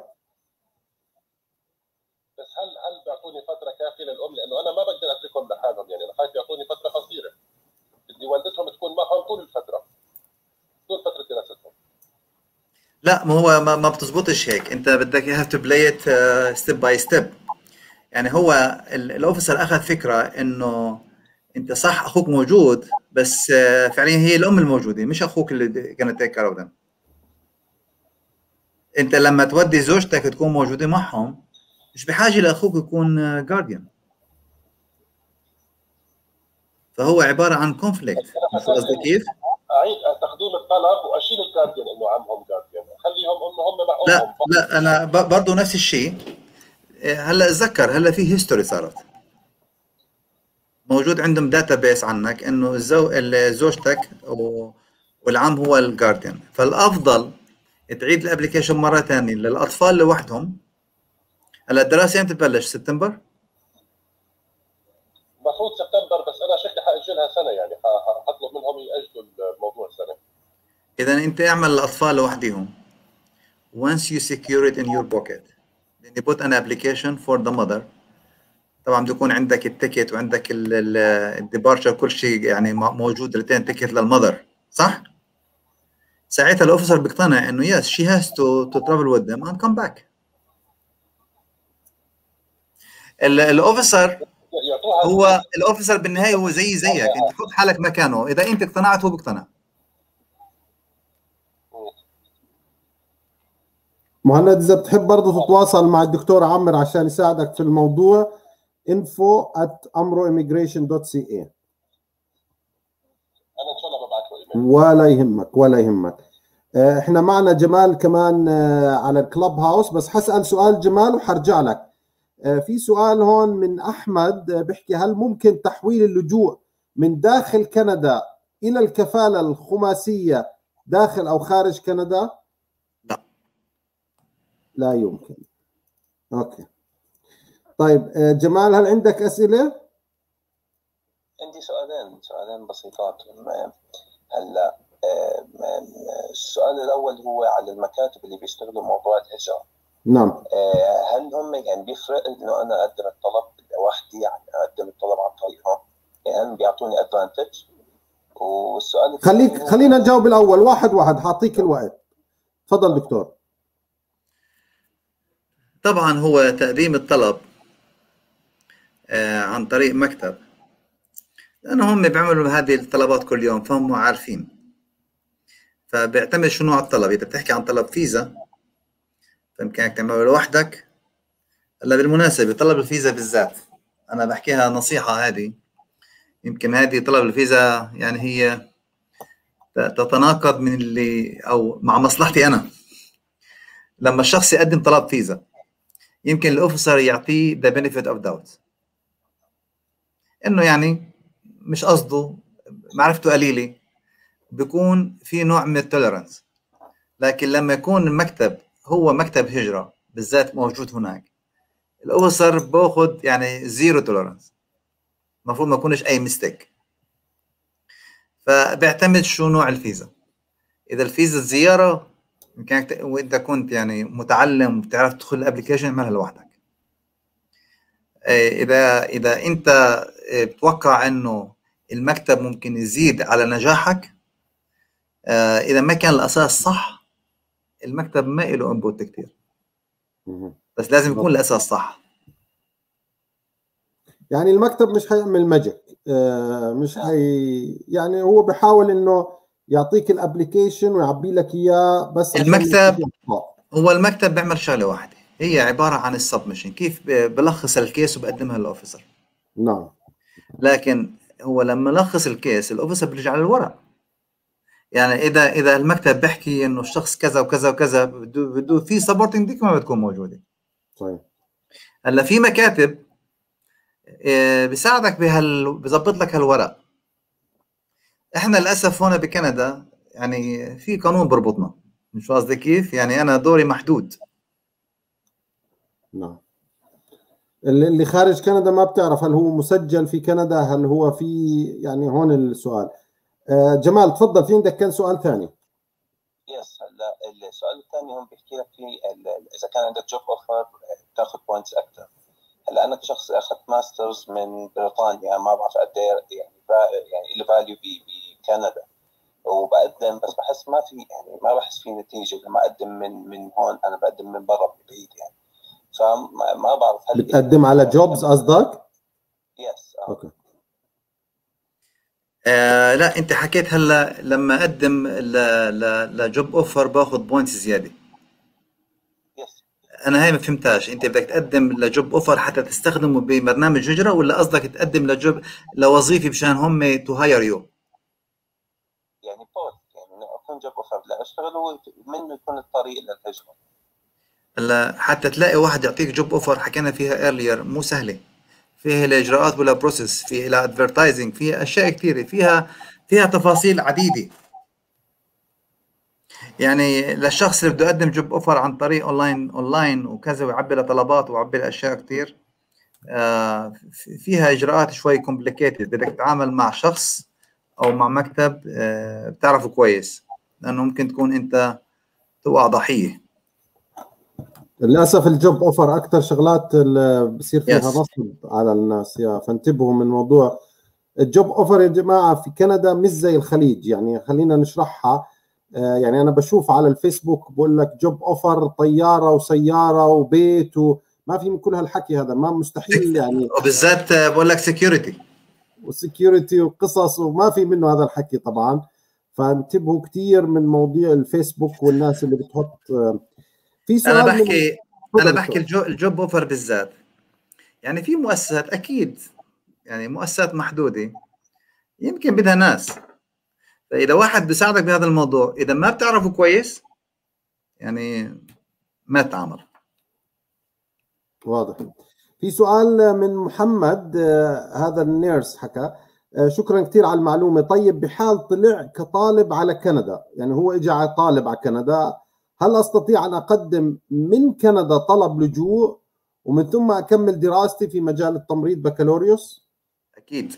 بس هل هل بيعطوني فتره كافيه للام؟ لانه انا ما بقدر اتركهم لحالهم، يعني انا خايف يعطوني فتره قصيره، بدي والدتهم تكون معهم طول الفتره، طول فتره دراستهم. لا، ما هو ما, ما بتزبطش هيك، انت بدك you have to play it uh, step by step. يعني هو الاوفيسر اخذ فكره انه انت صح اخوك موجود، بس uh, فعليا هي الام الموجوده مش اخوك اللي كانت تيك كير اوف ذم. انت لما تودي زوجتك تكون موجوده معهم، مش بحاجه لاخوك يكون جارديان. فهو عباره عن كونفليكت. مش قصدي كيف؟ اعيد تقديم الطلب واشيل الجارديان انه عمهم جارديان، خليهم هم هم مع لا امهم. لا انا ب- برضه نفس الشيء. هلا اتذكر هلا في هيستوري صارت موجود عندهم داتا بيس عنك انه الزو... ال- زوجتك و... والعم هو الجارديان. فالافضل تعيد الابلكيشن مره ثانيه للاطفال لوحدهم. هلا الدراسه امتى تبلش؟ سبتمبر؟ المفروض سبتمبر، بس انا شكلي حاجلها سنه، يعني ح- حطلب منهم ياجلوا الموضوع سنه. اذا انت اعمل الاطفال لوحدهم. once you secure it in your pocket then you put an application for the mother. طبعا بده يكون عندك التيكت وعندك الديبارشر كل شيء، يعني موجود الاثنين تيكت للمذر، صح؟ ساعتها الاوفيسر بيقتنع انه yes she has to to travel with them and come back. الاوفيسر هو الاوفيسر بالنهايه هو زي زيك، انت حط حالك مكانه، اذا انت اقتنعت هو بيقتنع. مهند اذا بتحب برضه تتواصل مع الدكتور عمر عشان يساعدك في الموضوع info at amro immigration dot c a. انا ان شاء الله ببعث له ايميل. ولا يهمك ولا يهمك. احنا معنا جمال كمان على الكلب هاوس، بس حسأل سؤال جمال وحرجع لك. في سؤال هون من احمد بيحكي هل ممكن تحويل اللجوء من داخل كندا الى الكفالة الخماسية داخل او خارج كندا؟ لا لا يمكن. اوكي طيب جمال هل عندك اسئله؟ عندي سؤالين سؤالين بسيطات. هلا السؤال الاول هو على المكاتب اللي بيشتغلوا موضوع الهجره. نعم. هل هم يعني بيفرق انه انا اقدم الطلب لوحدي يعني اقدم الطلب عن طريقهم؟ يعني هم بيعطوني ادفانتج؟ والسؤال خليك خلينا نجاوب الاول واحد واحد، حاعطيك الوقت. تفضل دكتور. طبعا هو تقديم الطلب آه عن طريق مكتب، لانه هم بيعملوا هذه الطلبات كل يوم فهم عارفين، فبيعتمد شو نوع الطلب. اذا بتحكي عن طلب فيزا فيمكنك تعمله لوحدك. هلا بالمناسبه طلب الفيزا بالذات انا بحكيها نصيحه، هذه يمكن هذه طلب الفيزا يعني هي تتناقض من اللي او مع مصلحتي انا. لما الشخص يقدم طلب فيزا يمكن الاوفيسر يعطيه the benefit of doubt انه يعني مش قصده، معرفته قليله، بيكون في نوع من التوليرانس. لكن لما يكون المكتب هو مكتب هجره بالذات موجود هناك، الاوفيسر باخذ يعني زيرو توليرانس. المفروض ما يكونش اي ميستيك. فبيعتمد شو نوع الفيزا. اذا الفيزا الزياره كانت وانت كنت يعني متعلم وبتعرف تدخل الابلكيشن اعملها لوحدك. اذا اذا انت بتوقع انه المكتب ممكن يزيد على نجاحك، اذا ما كان الاساس صح المكتب ما له انبوت كثير، بس لازم يكون الاساس صح. يعني المكتب مش هيعمل ماجيك، مش هي يعني هو بحاول انه يعطيك الابلكيشن ويعبي لك اياه بس المكتب هو المكتب بيعمل شغله واحده، هي عباره عن السبمشن، كيف بلخص الكيس وبقدمها للاوفيسر. نعم. لكن هو لما لخص الكيس الاوفيسر بيرجع للورق. يعني اذا اذا المكتب بيحكي انه الشخص كذا وكذا وكذا بده بده في سبورتنج ديك ما بتكون موجوده. صحيح. هلا في مكاتب بيساعدك بهال بظبط لك هالورق. احنا للاسف هون بكندا يعني في قانون بربطنا، مش قصدي كيف، يعني انا دوري محدود. نعم. اللي خارج كندا ما بتعرف هل هو مسجل في كندا، هل هو في يعني هون السؤال. آه جمال تفضل، في عندك كان سؤال ثاني. يس. هلا السؤال الثاني هم بيحكي لك في اذا كان عندك جوب اوفر بتاخذ بوينتس اكثر. هلا انا كشخص اخذت ماسترز من بريطانيا، ما بعرف قد ايه يعني يعني له فاليو بكندا وبقدم، بس بحس ما في يعني ما بحس في نتيجه لما اقدم من من هون. انا بقدم من برا بعيد يعني، فما ما بعرف هل بتقدم على جوبز قصدك؟ يس. اه اوكي. آه لا انت حكيت هلا لما اقدم لجوب اوفر باخذ بوينتس زياده. يس. انا هاي ما فهمتهاش، انت بدك تقدم لجوب اوفر حتى تستخدمه ببرنامج هجره، ولا قصدك تقدم لجوب لوظيفه مشان هم تو هاير يو؟ يعني بوث، يعني اكون جوب اوفر لا اشتغل ومنه يكون الطريق للهجره. هلا حتى تلاقي واحد يعطيك جوب اوفر حكينا فيها ايرلير مو سهله، فيها الاجراءات ولا بروسيس، في لها ادفرتايزنج، فيها اشياء كثيره، فيها فيها تفاصيل عديده. يعني للشخص اللي بده يقدم جوب اوفر عن طريق اونلاين اونلاين وكذا ويعبي له طلبات ويعبي له اشياء كثير، آه فيها اجراءات شوي كومبليكيتد، بدك تتعامل مع شخص او مع مكتب آه بتعرفه كويس، لانه ممكن تكون انت تقع ضحيه. للاسف الجوب اوفر اكثر شغلات اللي بصير فيها yes. نصب على الناس، يا فانتبهوا من موضوع الجوب اوفر يا جماعه. في كندا مش زي الخليج، يعني خلينا نشرحها. آه يعني انا بشوف على الفيسبوك بقول لك جوب اوفر طياره وسياره وبيت، وما في من كل هالحكي هذا، ما مستحيل يعني. وبالذات بقول لك سكيورتي وسكيورتي وقصص، وما في منه هذا الحكي طبعا. فانتبهوا كثير من مواضيع الفيسبوك والناس اللي بتحط. في سؤال انا بحكي من... انا بحكي الجو الجوب اوفر بالذات، يعني في مؤسسات اكيد، يعني مؤسسات محدوده يمكن بدها ناس، فاذا واحد بيساعدك بهذا الموضوع اذا ما بتعرفه كويس يعني ما تتعامل. واضح. في سؤال من محمد، آه هذا النيرس حكى، آه شكرا كثير على المعلومه. طيب بحال طلع كطالب على كندا، يعني هو اجى على طالب على كندا، هل استطيع ان اقدم من كندا طلب لجوء ومن ثم اكمل دراستي في مجال التمريض بكالوريوس؟ اكيد.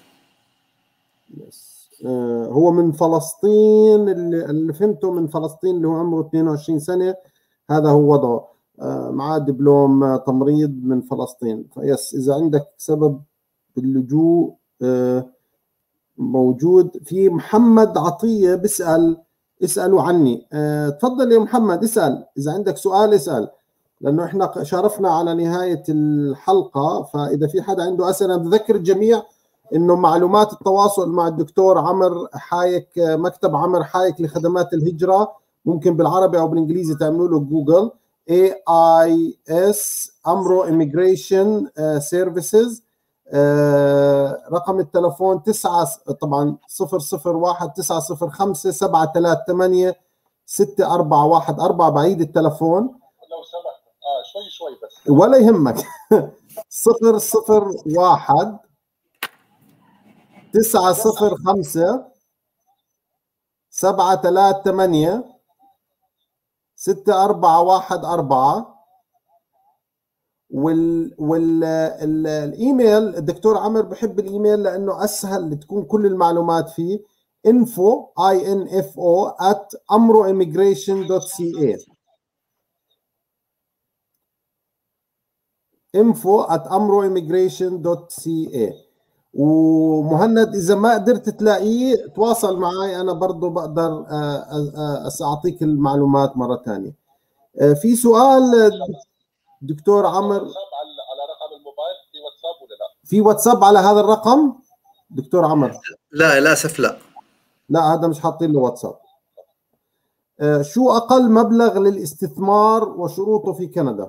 يس. آه هو من فلسطين، اللي, اللي فهمته من فلسطين، اللي هو عمره اثنين وعشرين سنه، هذا هو وضعه. آه معاه دبلوم تمريض من فلسطين. فيس اذا عندك سبب اللجوء آه موجود. في محمد عطيه بيسال، اسالوا عني. آه تفضل يا محمد اسال، اذا عندك سؤال اسال، لانه احنا شارفنا على نهايه الحلقه، فاذا في حدا عنده اسئله بذكر الجميع انه معلومات التواصل مع الدكتور عمر حايك، مكتب عمر حايك لخدمات الهجره، ممكن بالعربي او بالانجليزي تعملوا له جوجل إيه آي إس أمرو إميجريشن سيرفيسز. رقم التلفون تسعة طبعا صفر صفر واحد تسعة صفر خمسة سبعة ثلاثة ثمانية ستة أربعة واحد أربعة. بعيد التلفون لو سمحت. اه شوي شوي بس ولا يهمك. صفر صفر واحد تسعة صفر خمسة سبعة ثلاثة ثمانية ستة أربعة واحد أربعة. وال والايميل الدكتور عمر بحب الايميل لانه اسهل تكون كل المعلومات فيه. info i n f o at amroimmigration dot c a info at amroimmigration dot c a. ومهند اذا ما قدرت تلاقيه تواصل معي، انا برضه بقدر اعطيك المعلومات مره ثانيه. في سؤال دكتور عمر، على رقم الموبايل في واتساب ولا لا؟ في واتساب على هذا الرقم دكتور عمر؟ لا للاسف لا. لا هذا مش حاطين له واتساب. شو اقل مبلغ للاستثمار وشروطه في كندا؟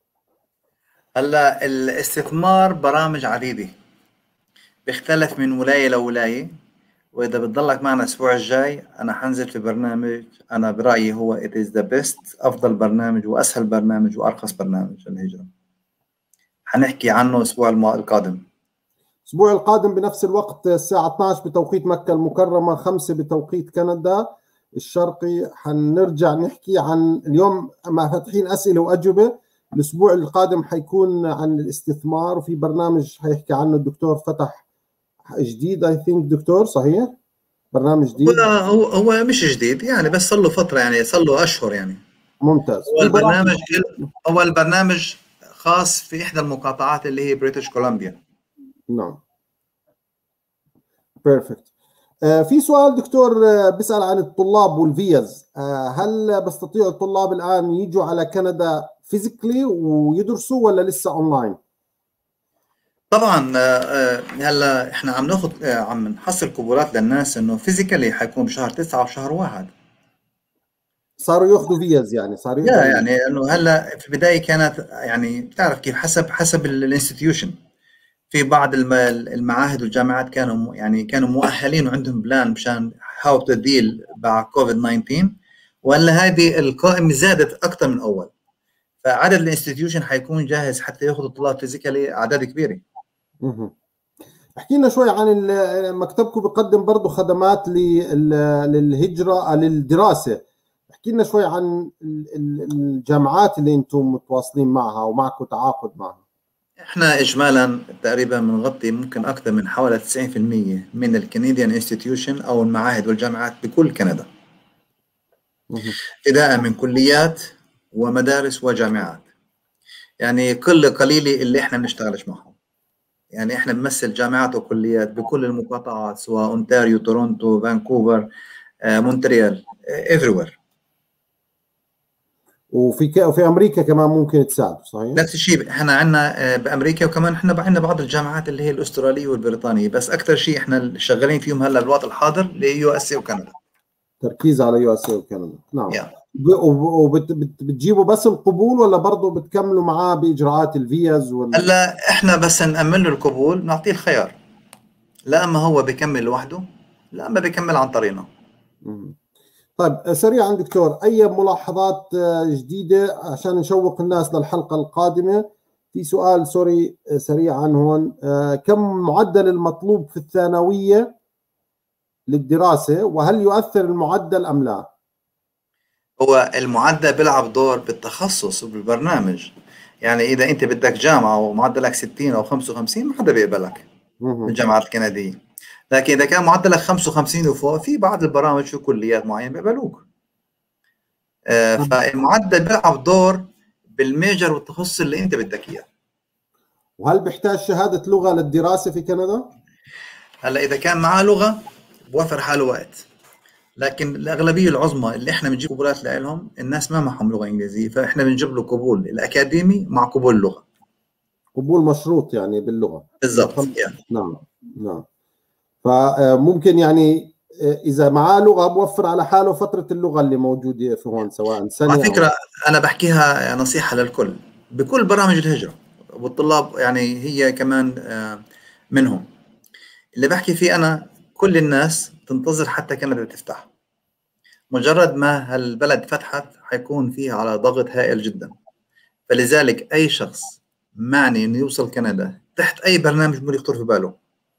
هلا الاستثمار برامج عديده بيختلف من ولايه لولايه، واذا بتضلك معنا الاسبوع الجاي انا حنزل في برنامج انا برايي هو it is the best، افضل برنامج واسهل برنامج وارخص برنامج الهجره، حنحكي عنه الاسبوع القادم. الاسبوع القادم بنفس الوقت الساعه اثنعش بتوقيت مكه المكرمه، خمسة بتوقيت كندا الشرقي. حنرجع نحكي عن اليوم ما فاتحين اسئله واجوبه، الاسبوع القادم حيكون عن الاستثمار، وفي برنامج حيحكي عنه الدكتور فتح جديد اي ثينك دكتور، صحيح؟ برنامج جديد؟ هو هو مش جديد يعني، بس صار له فتره يعني، صار له اشهر يعني. ممتاز. هو البرنامج هو البرنامج خاص في احدى المقاطعات اللي هي بريتش كولومبيا. نعم. بيرفكت. آه في سؤال دكتور آه بيسأل عن الطلاب والفيز، آه هل بيستطيعوا الطلاب الآن يجوا على كندا فيزيكلي ويدرسوا ولا لسه اونلاين؟ طبعا هلا احنا عم ناخذ عم نحصل قبولات للناس انه فيزيكالي حيكون بشهر تسعة وشهر واحد. صاروا ياخذوا فيز يعني، صاروا لا يعني انه هلا في البدايه كانت يعني بتعرف كيف حسب حسب الانستتيوشن، في بعض المعاهد والجامعات كانوا يعني كانوا مؤهلين وعندهم بلان مشان هاو تو ديل مع كوفيد تسعة عشر، وهلا هذه القائمه زادت اكثر من اول، فعدد الانستتيوشن حيكون جاهز حتى ياخذوا الطلاب فيزيكالي اعداد كبيره. احكي لنا شوي عن مكتبكم بقدم برضه خدمات للهجرة للدراسة، احكي لنا شوي عن الجامعات اللي انتم متواصلين معها ومعكم تعاقد معها. احنا اجمالا تقريبا بنغطي ممكن اكثر من حوالي تسعين بالمئة من الكنديان انستتيوشن او المعاهد والجامعات بكل كندا، ابتداء من كليات ومدارس وجامعات، يعني كل قليل اللي احنا بنشتغلش معهم، يعني احنا بنمثل جامعات وكليات بكل المقاطعات سواء اونتاريو، تورونتو، فانكوفر، مونتريال، everywhere. وفي وفي امريكا كمان ممكن تساعدوا، صحيح؟ نفس الشيء احنا عندنا بامريكا، وكمان احنا عندنا بعض الجامعات اللي هي الاستراليه والبريطانيه، بس اكثر شيء احنا شغالين فيهم هلا بالوقت الحاضر اللي هي يو اس اي وكندا. تركيز على يو اس اي وكندا، نعم. yeah. وبتجيبوا بس القبول ولا برضه بتكملوا معاه باجراءات الفيز ولا؟ هلا احنا بس نأمن له القبول، نعطيه الخيار، لا اما هو بيكمل لوحده لا اما بيكمل عن طريقنا. طيب سريعا دكتور، اي ملاحظات جديده عشان نشوق الناس للحلقه القادمه؟ في سؤال سوري سريعا هون، كم معدل المطلوب في الثانويه للدراسه وهل يؤثر المعدل ام لا؟ هو المعدل بيلعب دور بالتخصص وبالبرنامج، يعني اذا انت بدك جامعه ومعدلك ستين او خمسة وخمسين ما حدا بيقبلك بالجامعات الكنديه، لكن اذا كان معدلك خمسة وخمسين وفوق في بعض البرامج في كليات معينه بيقبلوك. آه فالمعدل بيلعب دور بالميجر والتخصص اللي انت بدك اياه. وهل بيحتاج شهاده لغه للدراسه في كندا؟ هلا اذا كان معاه لغه بوفر حاله وقت، لكن الاغلبيه العظمى اللي احنا بنجيب قبولات لهم الناس ما معهم لغه انجليزيه، فاحنا بنجيب له قبول الاكاديمي مع قبول اللغه. قبول مشروط يعني باللغه. بالضبط. نعم نعم. فممكن يعني اذا معاه لغه بوفر على حاله فتره اللغه اللي موجوده في هون سواء سنه. على فكره انا بحكيها نصيحه للكل بكل برامج الهجره والطلاب، يعني هي كمان منهم اللي بحكي فيه انا، كل الناس تنتظر حتى كندا تفتح، مجرد ما هالبلد فتحت حيكون فيها على ضغط هائل جدا، فلذلك اي شخص معني انه يوصل كندا تحت اي برنامج ممكن يخطر في باله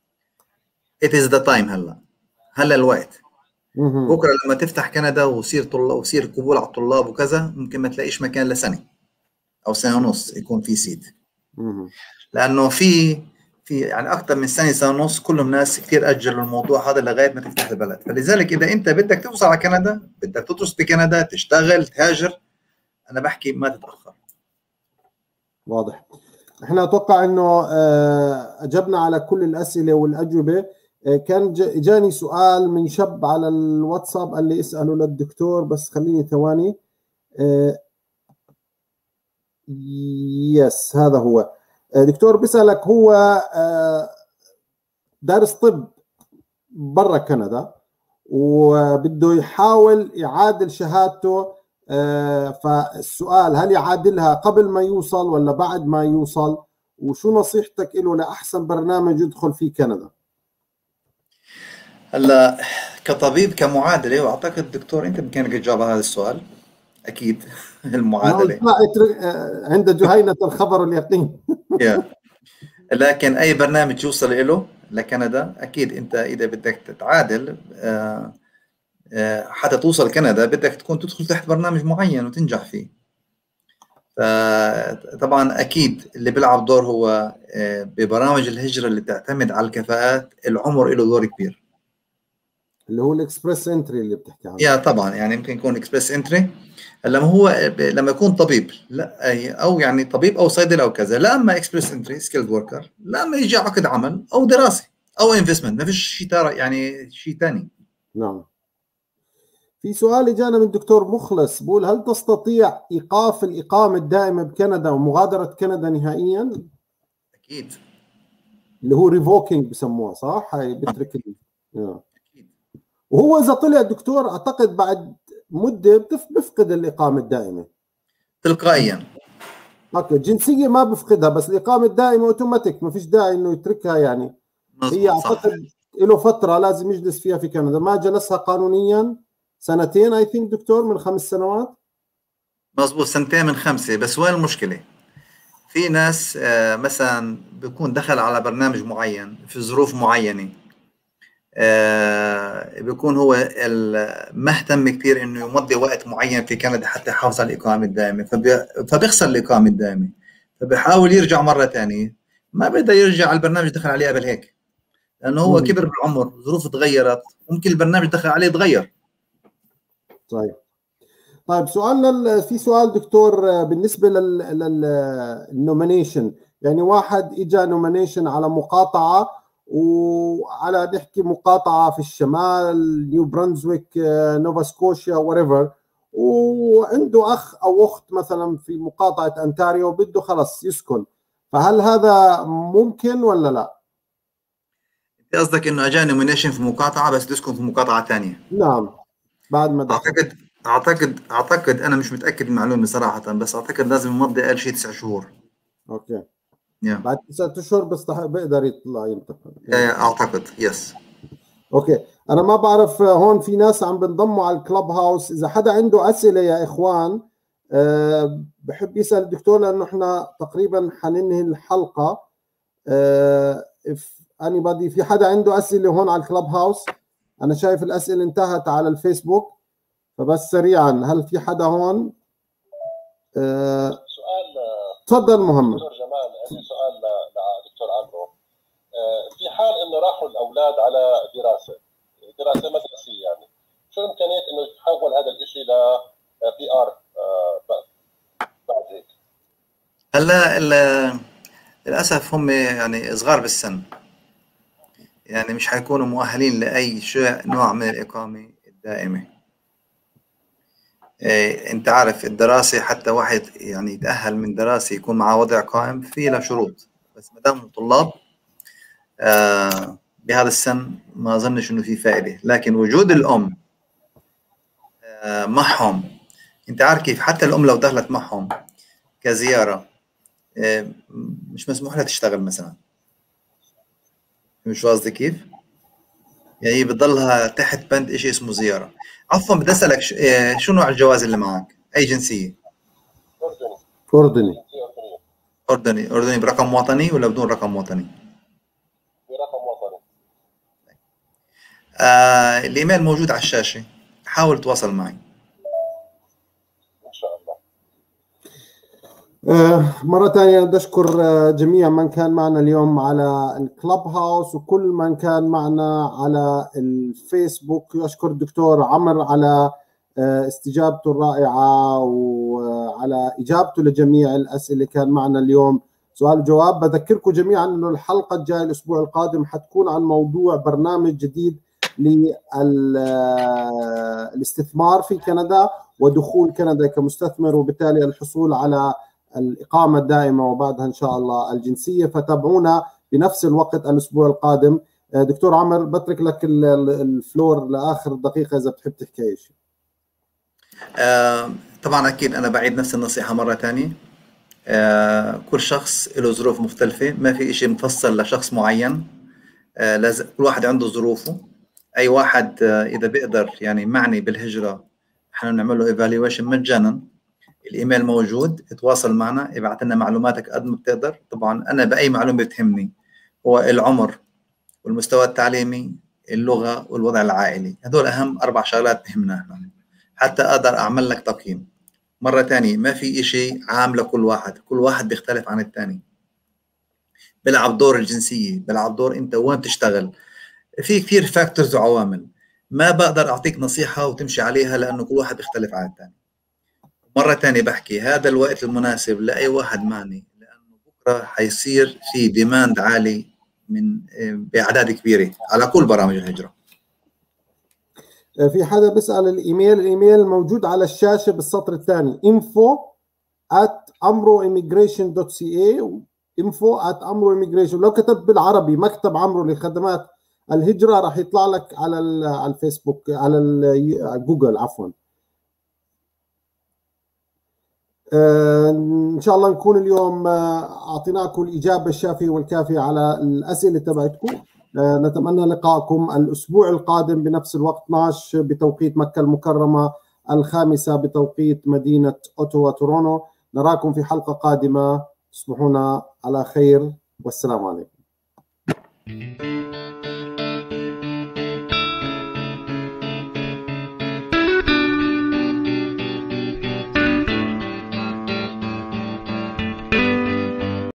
it is the time. هلا هلا الوقت. بكره لما تفتح كندا ويصير طلاب ويصير قبول على الطلاب وكذا، ممكن ما تلاقيش مكان لسنه او سنه ونص يكون في سيت. لانه في في يعني اكثر من سنه سنه ونص كلهم ناس كثير اجلوا الموضوع هذا لغايه ما تفتح البلد. فلذلك اذا انت بدك توصل على كندا، بدك تدرس بكندا، تشتغل، تهاجر، انا بحكي ما تتاخر. واضح. احنا اتوقع انه اجبنا على كل الاسئله والاجوبه. كان جاني سؤال من شاب على الواتساب قال لي اساله للدكتور، بس خليني ثواني. يس هذا هو دكتور بيسألك، هو دارس طب برا كندا وبده يحاول يعادل شهادته، فالسؤال هل يعادلها قبل ما يوصل ولا بعد ما يوصل؟ وشو نصيحتك له لأحسن برنامج يدخل فيه كندا؟ هلا كطبيب كمعادله، واعتقد الدكتور انت بامكانك تجاوب على هذا السؤال اكيد. المعادله عند جهينه الخبر اليقين. لكن اي برنامج يوصل له لكندا اكيد انت اذا بدك تتعادل حتى توصل كندا بدك تكون تدخل تحت برنامج معين وتنجح فيه. فطبعا اكيد اللي بيلعب دور هو ببرامج الهجره اللي تعتمد على الكفاءات، العمر له دور كبير، اللي هو الاكسبرس انتري اللي بتحكي عنه. يا طبعا يعني يمكن يكون اكسبرس انتري لما هو لما يكون طبيب، لا او يعني طبيب او صيدلي او كذا، لا اما اكسبرس انتري سكيلد وركر، لا اما يجي عقد عمل او دراسه او انفستمنت، ما فيش شيء يعني شيء ثاني. نعم. في سؤال اجانا من الدكتور مخلص بقول هل تستطيع ايقاف الاقامه الدائمه بكندا ومغادره كندا نهائيا؟ اكيد. اللي هو ريفوكينج بسموها، صح؟ هاي بترك ال... وهو اذا طلع دكتور اعتقد بعد مده بفقد الاقامه الدائمه تلقائيا. اوكي، الجنسيه ما بفقدها، بس الاقامه الدائمه اوتوماتيك، ما فيش داعي انه يتركها يعني. هي اعتقد له فتره لازم يجلس فيها في كندا، ما جلسها قانونيا سنتين اي ثينك دكتور، من خمس سنوات. مظبوط، سنتين من خمسه. بس وين المشكله؟ في ناس آه مثلا بيكون دخل على برنامج معين في ظروف معينه، آه بيكون هو مهتم كثير انه يمضي وقت معين في كندا حتى يحافظ على الاقامه الدائمه، فبي... فبيخسر الاقامه الدائمه، فبيحاول يرجع مره ثانيه، ما بده يرجع على البرنامج دخل عليه قبل هيك، لانه هو مم. كبر بالعمر، ظروف تغيرت، ممكن البرنامج دخل عليه يتغير. طيب طيب سؤالنا في سؤال دكتور بالنسبه للنومينيشن، يعني واحد اجى نومينيشن على مقاطعه، وعلى نحكي مقاطعه في الشمال، نيو برنزويك، نوفا سكوشيا، وريفر، وعنده اخ او اخت مثلا في مقاطعه انتاريو وبده خلص يسكن، فهل هذا ممكن ولا لا؟ انت قصدك انه اجى نومينيشن في مقاطعه بس تسكن في مقاطعه ثانيه؟ نعم، بعد ما دخل. اعتقد اعتقد اعتقد انا مش متاكد من المعلومه صراحه، بس اعتقد لازم يمضي اقل شيء تسع شهور. اوكي. yeah. بعد تسعة اشهر بيستحق بيقدر يطلع ينتقل. يعني. اعتقد يس. اوكي، انا ما بعرف، هون في ناس عم بنضموا على الكلب هاوس، اذا حدا عنده اسئله يا اخوان أه بحب يسال الدكتور، لانه احنا تقريبا حننهي الحلقه. أه anybody في حدا عنده اسئله هون على الكلب هاوس؟ انا شايف الاسئله انتهت على الفيسبوك، فبس سريعا هل في حدا هون؟ أه سؤال. تفضل محمد. دكتور جمال، عندي سؤال لدكتور عمرو. في حال انه راحوا الاولاد على دراسه دراسه مدرسيه، يعني شو امكانيه انه يتحول هذا الشيء ل بي ار بعد هيك؟ هلا للاسف هم يعني صغار بالسن، يعني مش حيكونوا مؤهلين لاي شيء نوع من الاقامه الدائمه. إيه، انت عارف الدراسه حتى واحد يعني يتاهل من دراسه يكون معه وضع قائم في له شروط، بس ما دام طلاب آه بهذا السن ما اظنش انه في فائده. لكن وجود الام آه معهم، انت عارف كيف حتى الام لو دخلت معهم كزياره آه مش مسموح لها تشتغل مثلا، مش قصدي كيف؟ يعني هي بتضلها تحت بند شيء اسمه زياره. عفوا بدي اسالك شو نوع الجواز اللي معك؟ اي جنسيه؟ اردني. اردني. اردني برقم وطني ولا بدون رقم وطني؟ برقم وطني. آه الايميل موجود على الشاشه، حاول تواصل معي ان شاء الله. مرة ثانية بدي أشكر جميع من كان معنا اليوم على الكلاب هاوس وكل من كان معنا على الفيسبوك. أشكر الدكتور عمر على استجابته الرائعة وعلى إجابته لجميع الأسئلة اللي كان معنا اليوم سؤال وجواب. بذكركم جميعا أنه الحلقة الجاية الأسبوع القادم حتكون عن موضوع برنامج جديد للاستثمار في كندا ودخول كندا كمستثمر وبالتالي الحصول على الإقامة الدائمة وبعدها إن شاء الله الجنسية. فتابعونا بنفس الوقت الأسبوع القادم. دكتور عمر بترك لك الفلور لآخر دقيقة إذا بتحب تحكي أي شيء. آه طبعا أكيد أنا بعيد نفس النصيحة مرة ثانية. آه كل شخص له ظروف مختلفة، ما في إشي مفصل لشخص معين. آه لازم كل واحد عنده ظروفه. أي واحد آه إذا بيقدر يعني معني بالهجرة إحنا بنعمل له ايفالويشن مجانا. الايميل موجود، اتواصل معنا، ابعت لنا معلوماتك قد ما بتقدر. طبعا انا باي معلومه بتهمني هو العمر والمستوى التعليمي، اللغه والوضع العائلي، هذول اهم اربع شغلات بهمنا احنا حتى اقدر اعمل لك تقييم. مره ثانيه ما في شيء عام لكل واحد، كل واحد بيختلف عن الثاني. بيلعب دور الجنسيه، بيلعب دور انت وين بتشتغل، في كثير فاكتورز وعوامل. ما بقدر اعطيك نصيحه وتمشي عليها لانه كل واحد بيختلف عن الثاني. مرة تانية بحكي هذا الوقت المناسب لأي واحد معني، لأنه بكرة حيصير في ديماند عالي من بأعداد كبيرة على كل برامج الهجرة. في حدا بيسأل الإيميل، الإيميل موجود على الشاشة بالسطر الثاني info at amro immigration dot c a info at amro immigration. لو كتب بالعربي مكتب عمرو لخدمات الهجرة راح يطلع لك على على الفيسبوك على جوجل عفواً. إن شاء الله نكون اليوم أعطيناكم الإجابة الشافية والكافية على الأسئلة تبعتكم. نتمنى لقائكم الأسبوع القادم بنفس الوقت اثني عشر بتوقيت مكة المكرمة، الخامسة بتوقيت مدينة أوتوا تورونو. نراكم في حلقة قادمة، تصبحون على خير والسلام عليكم.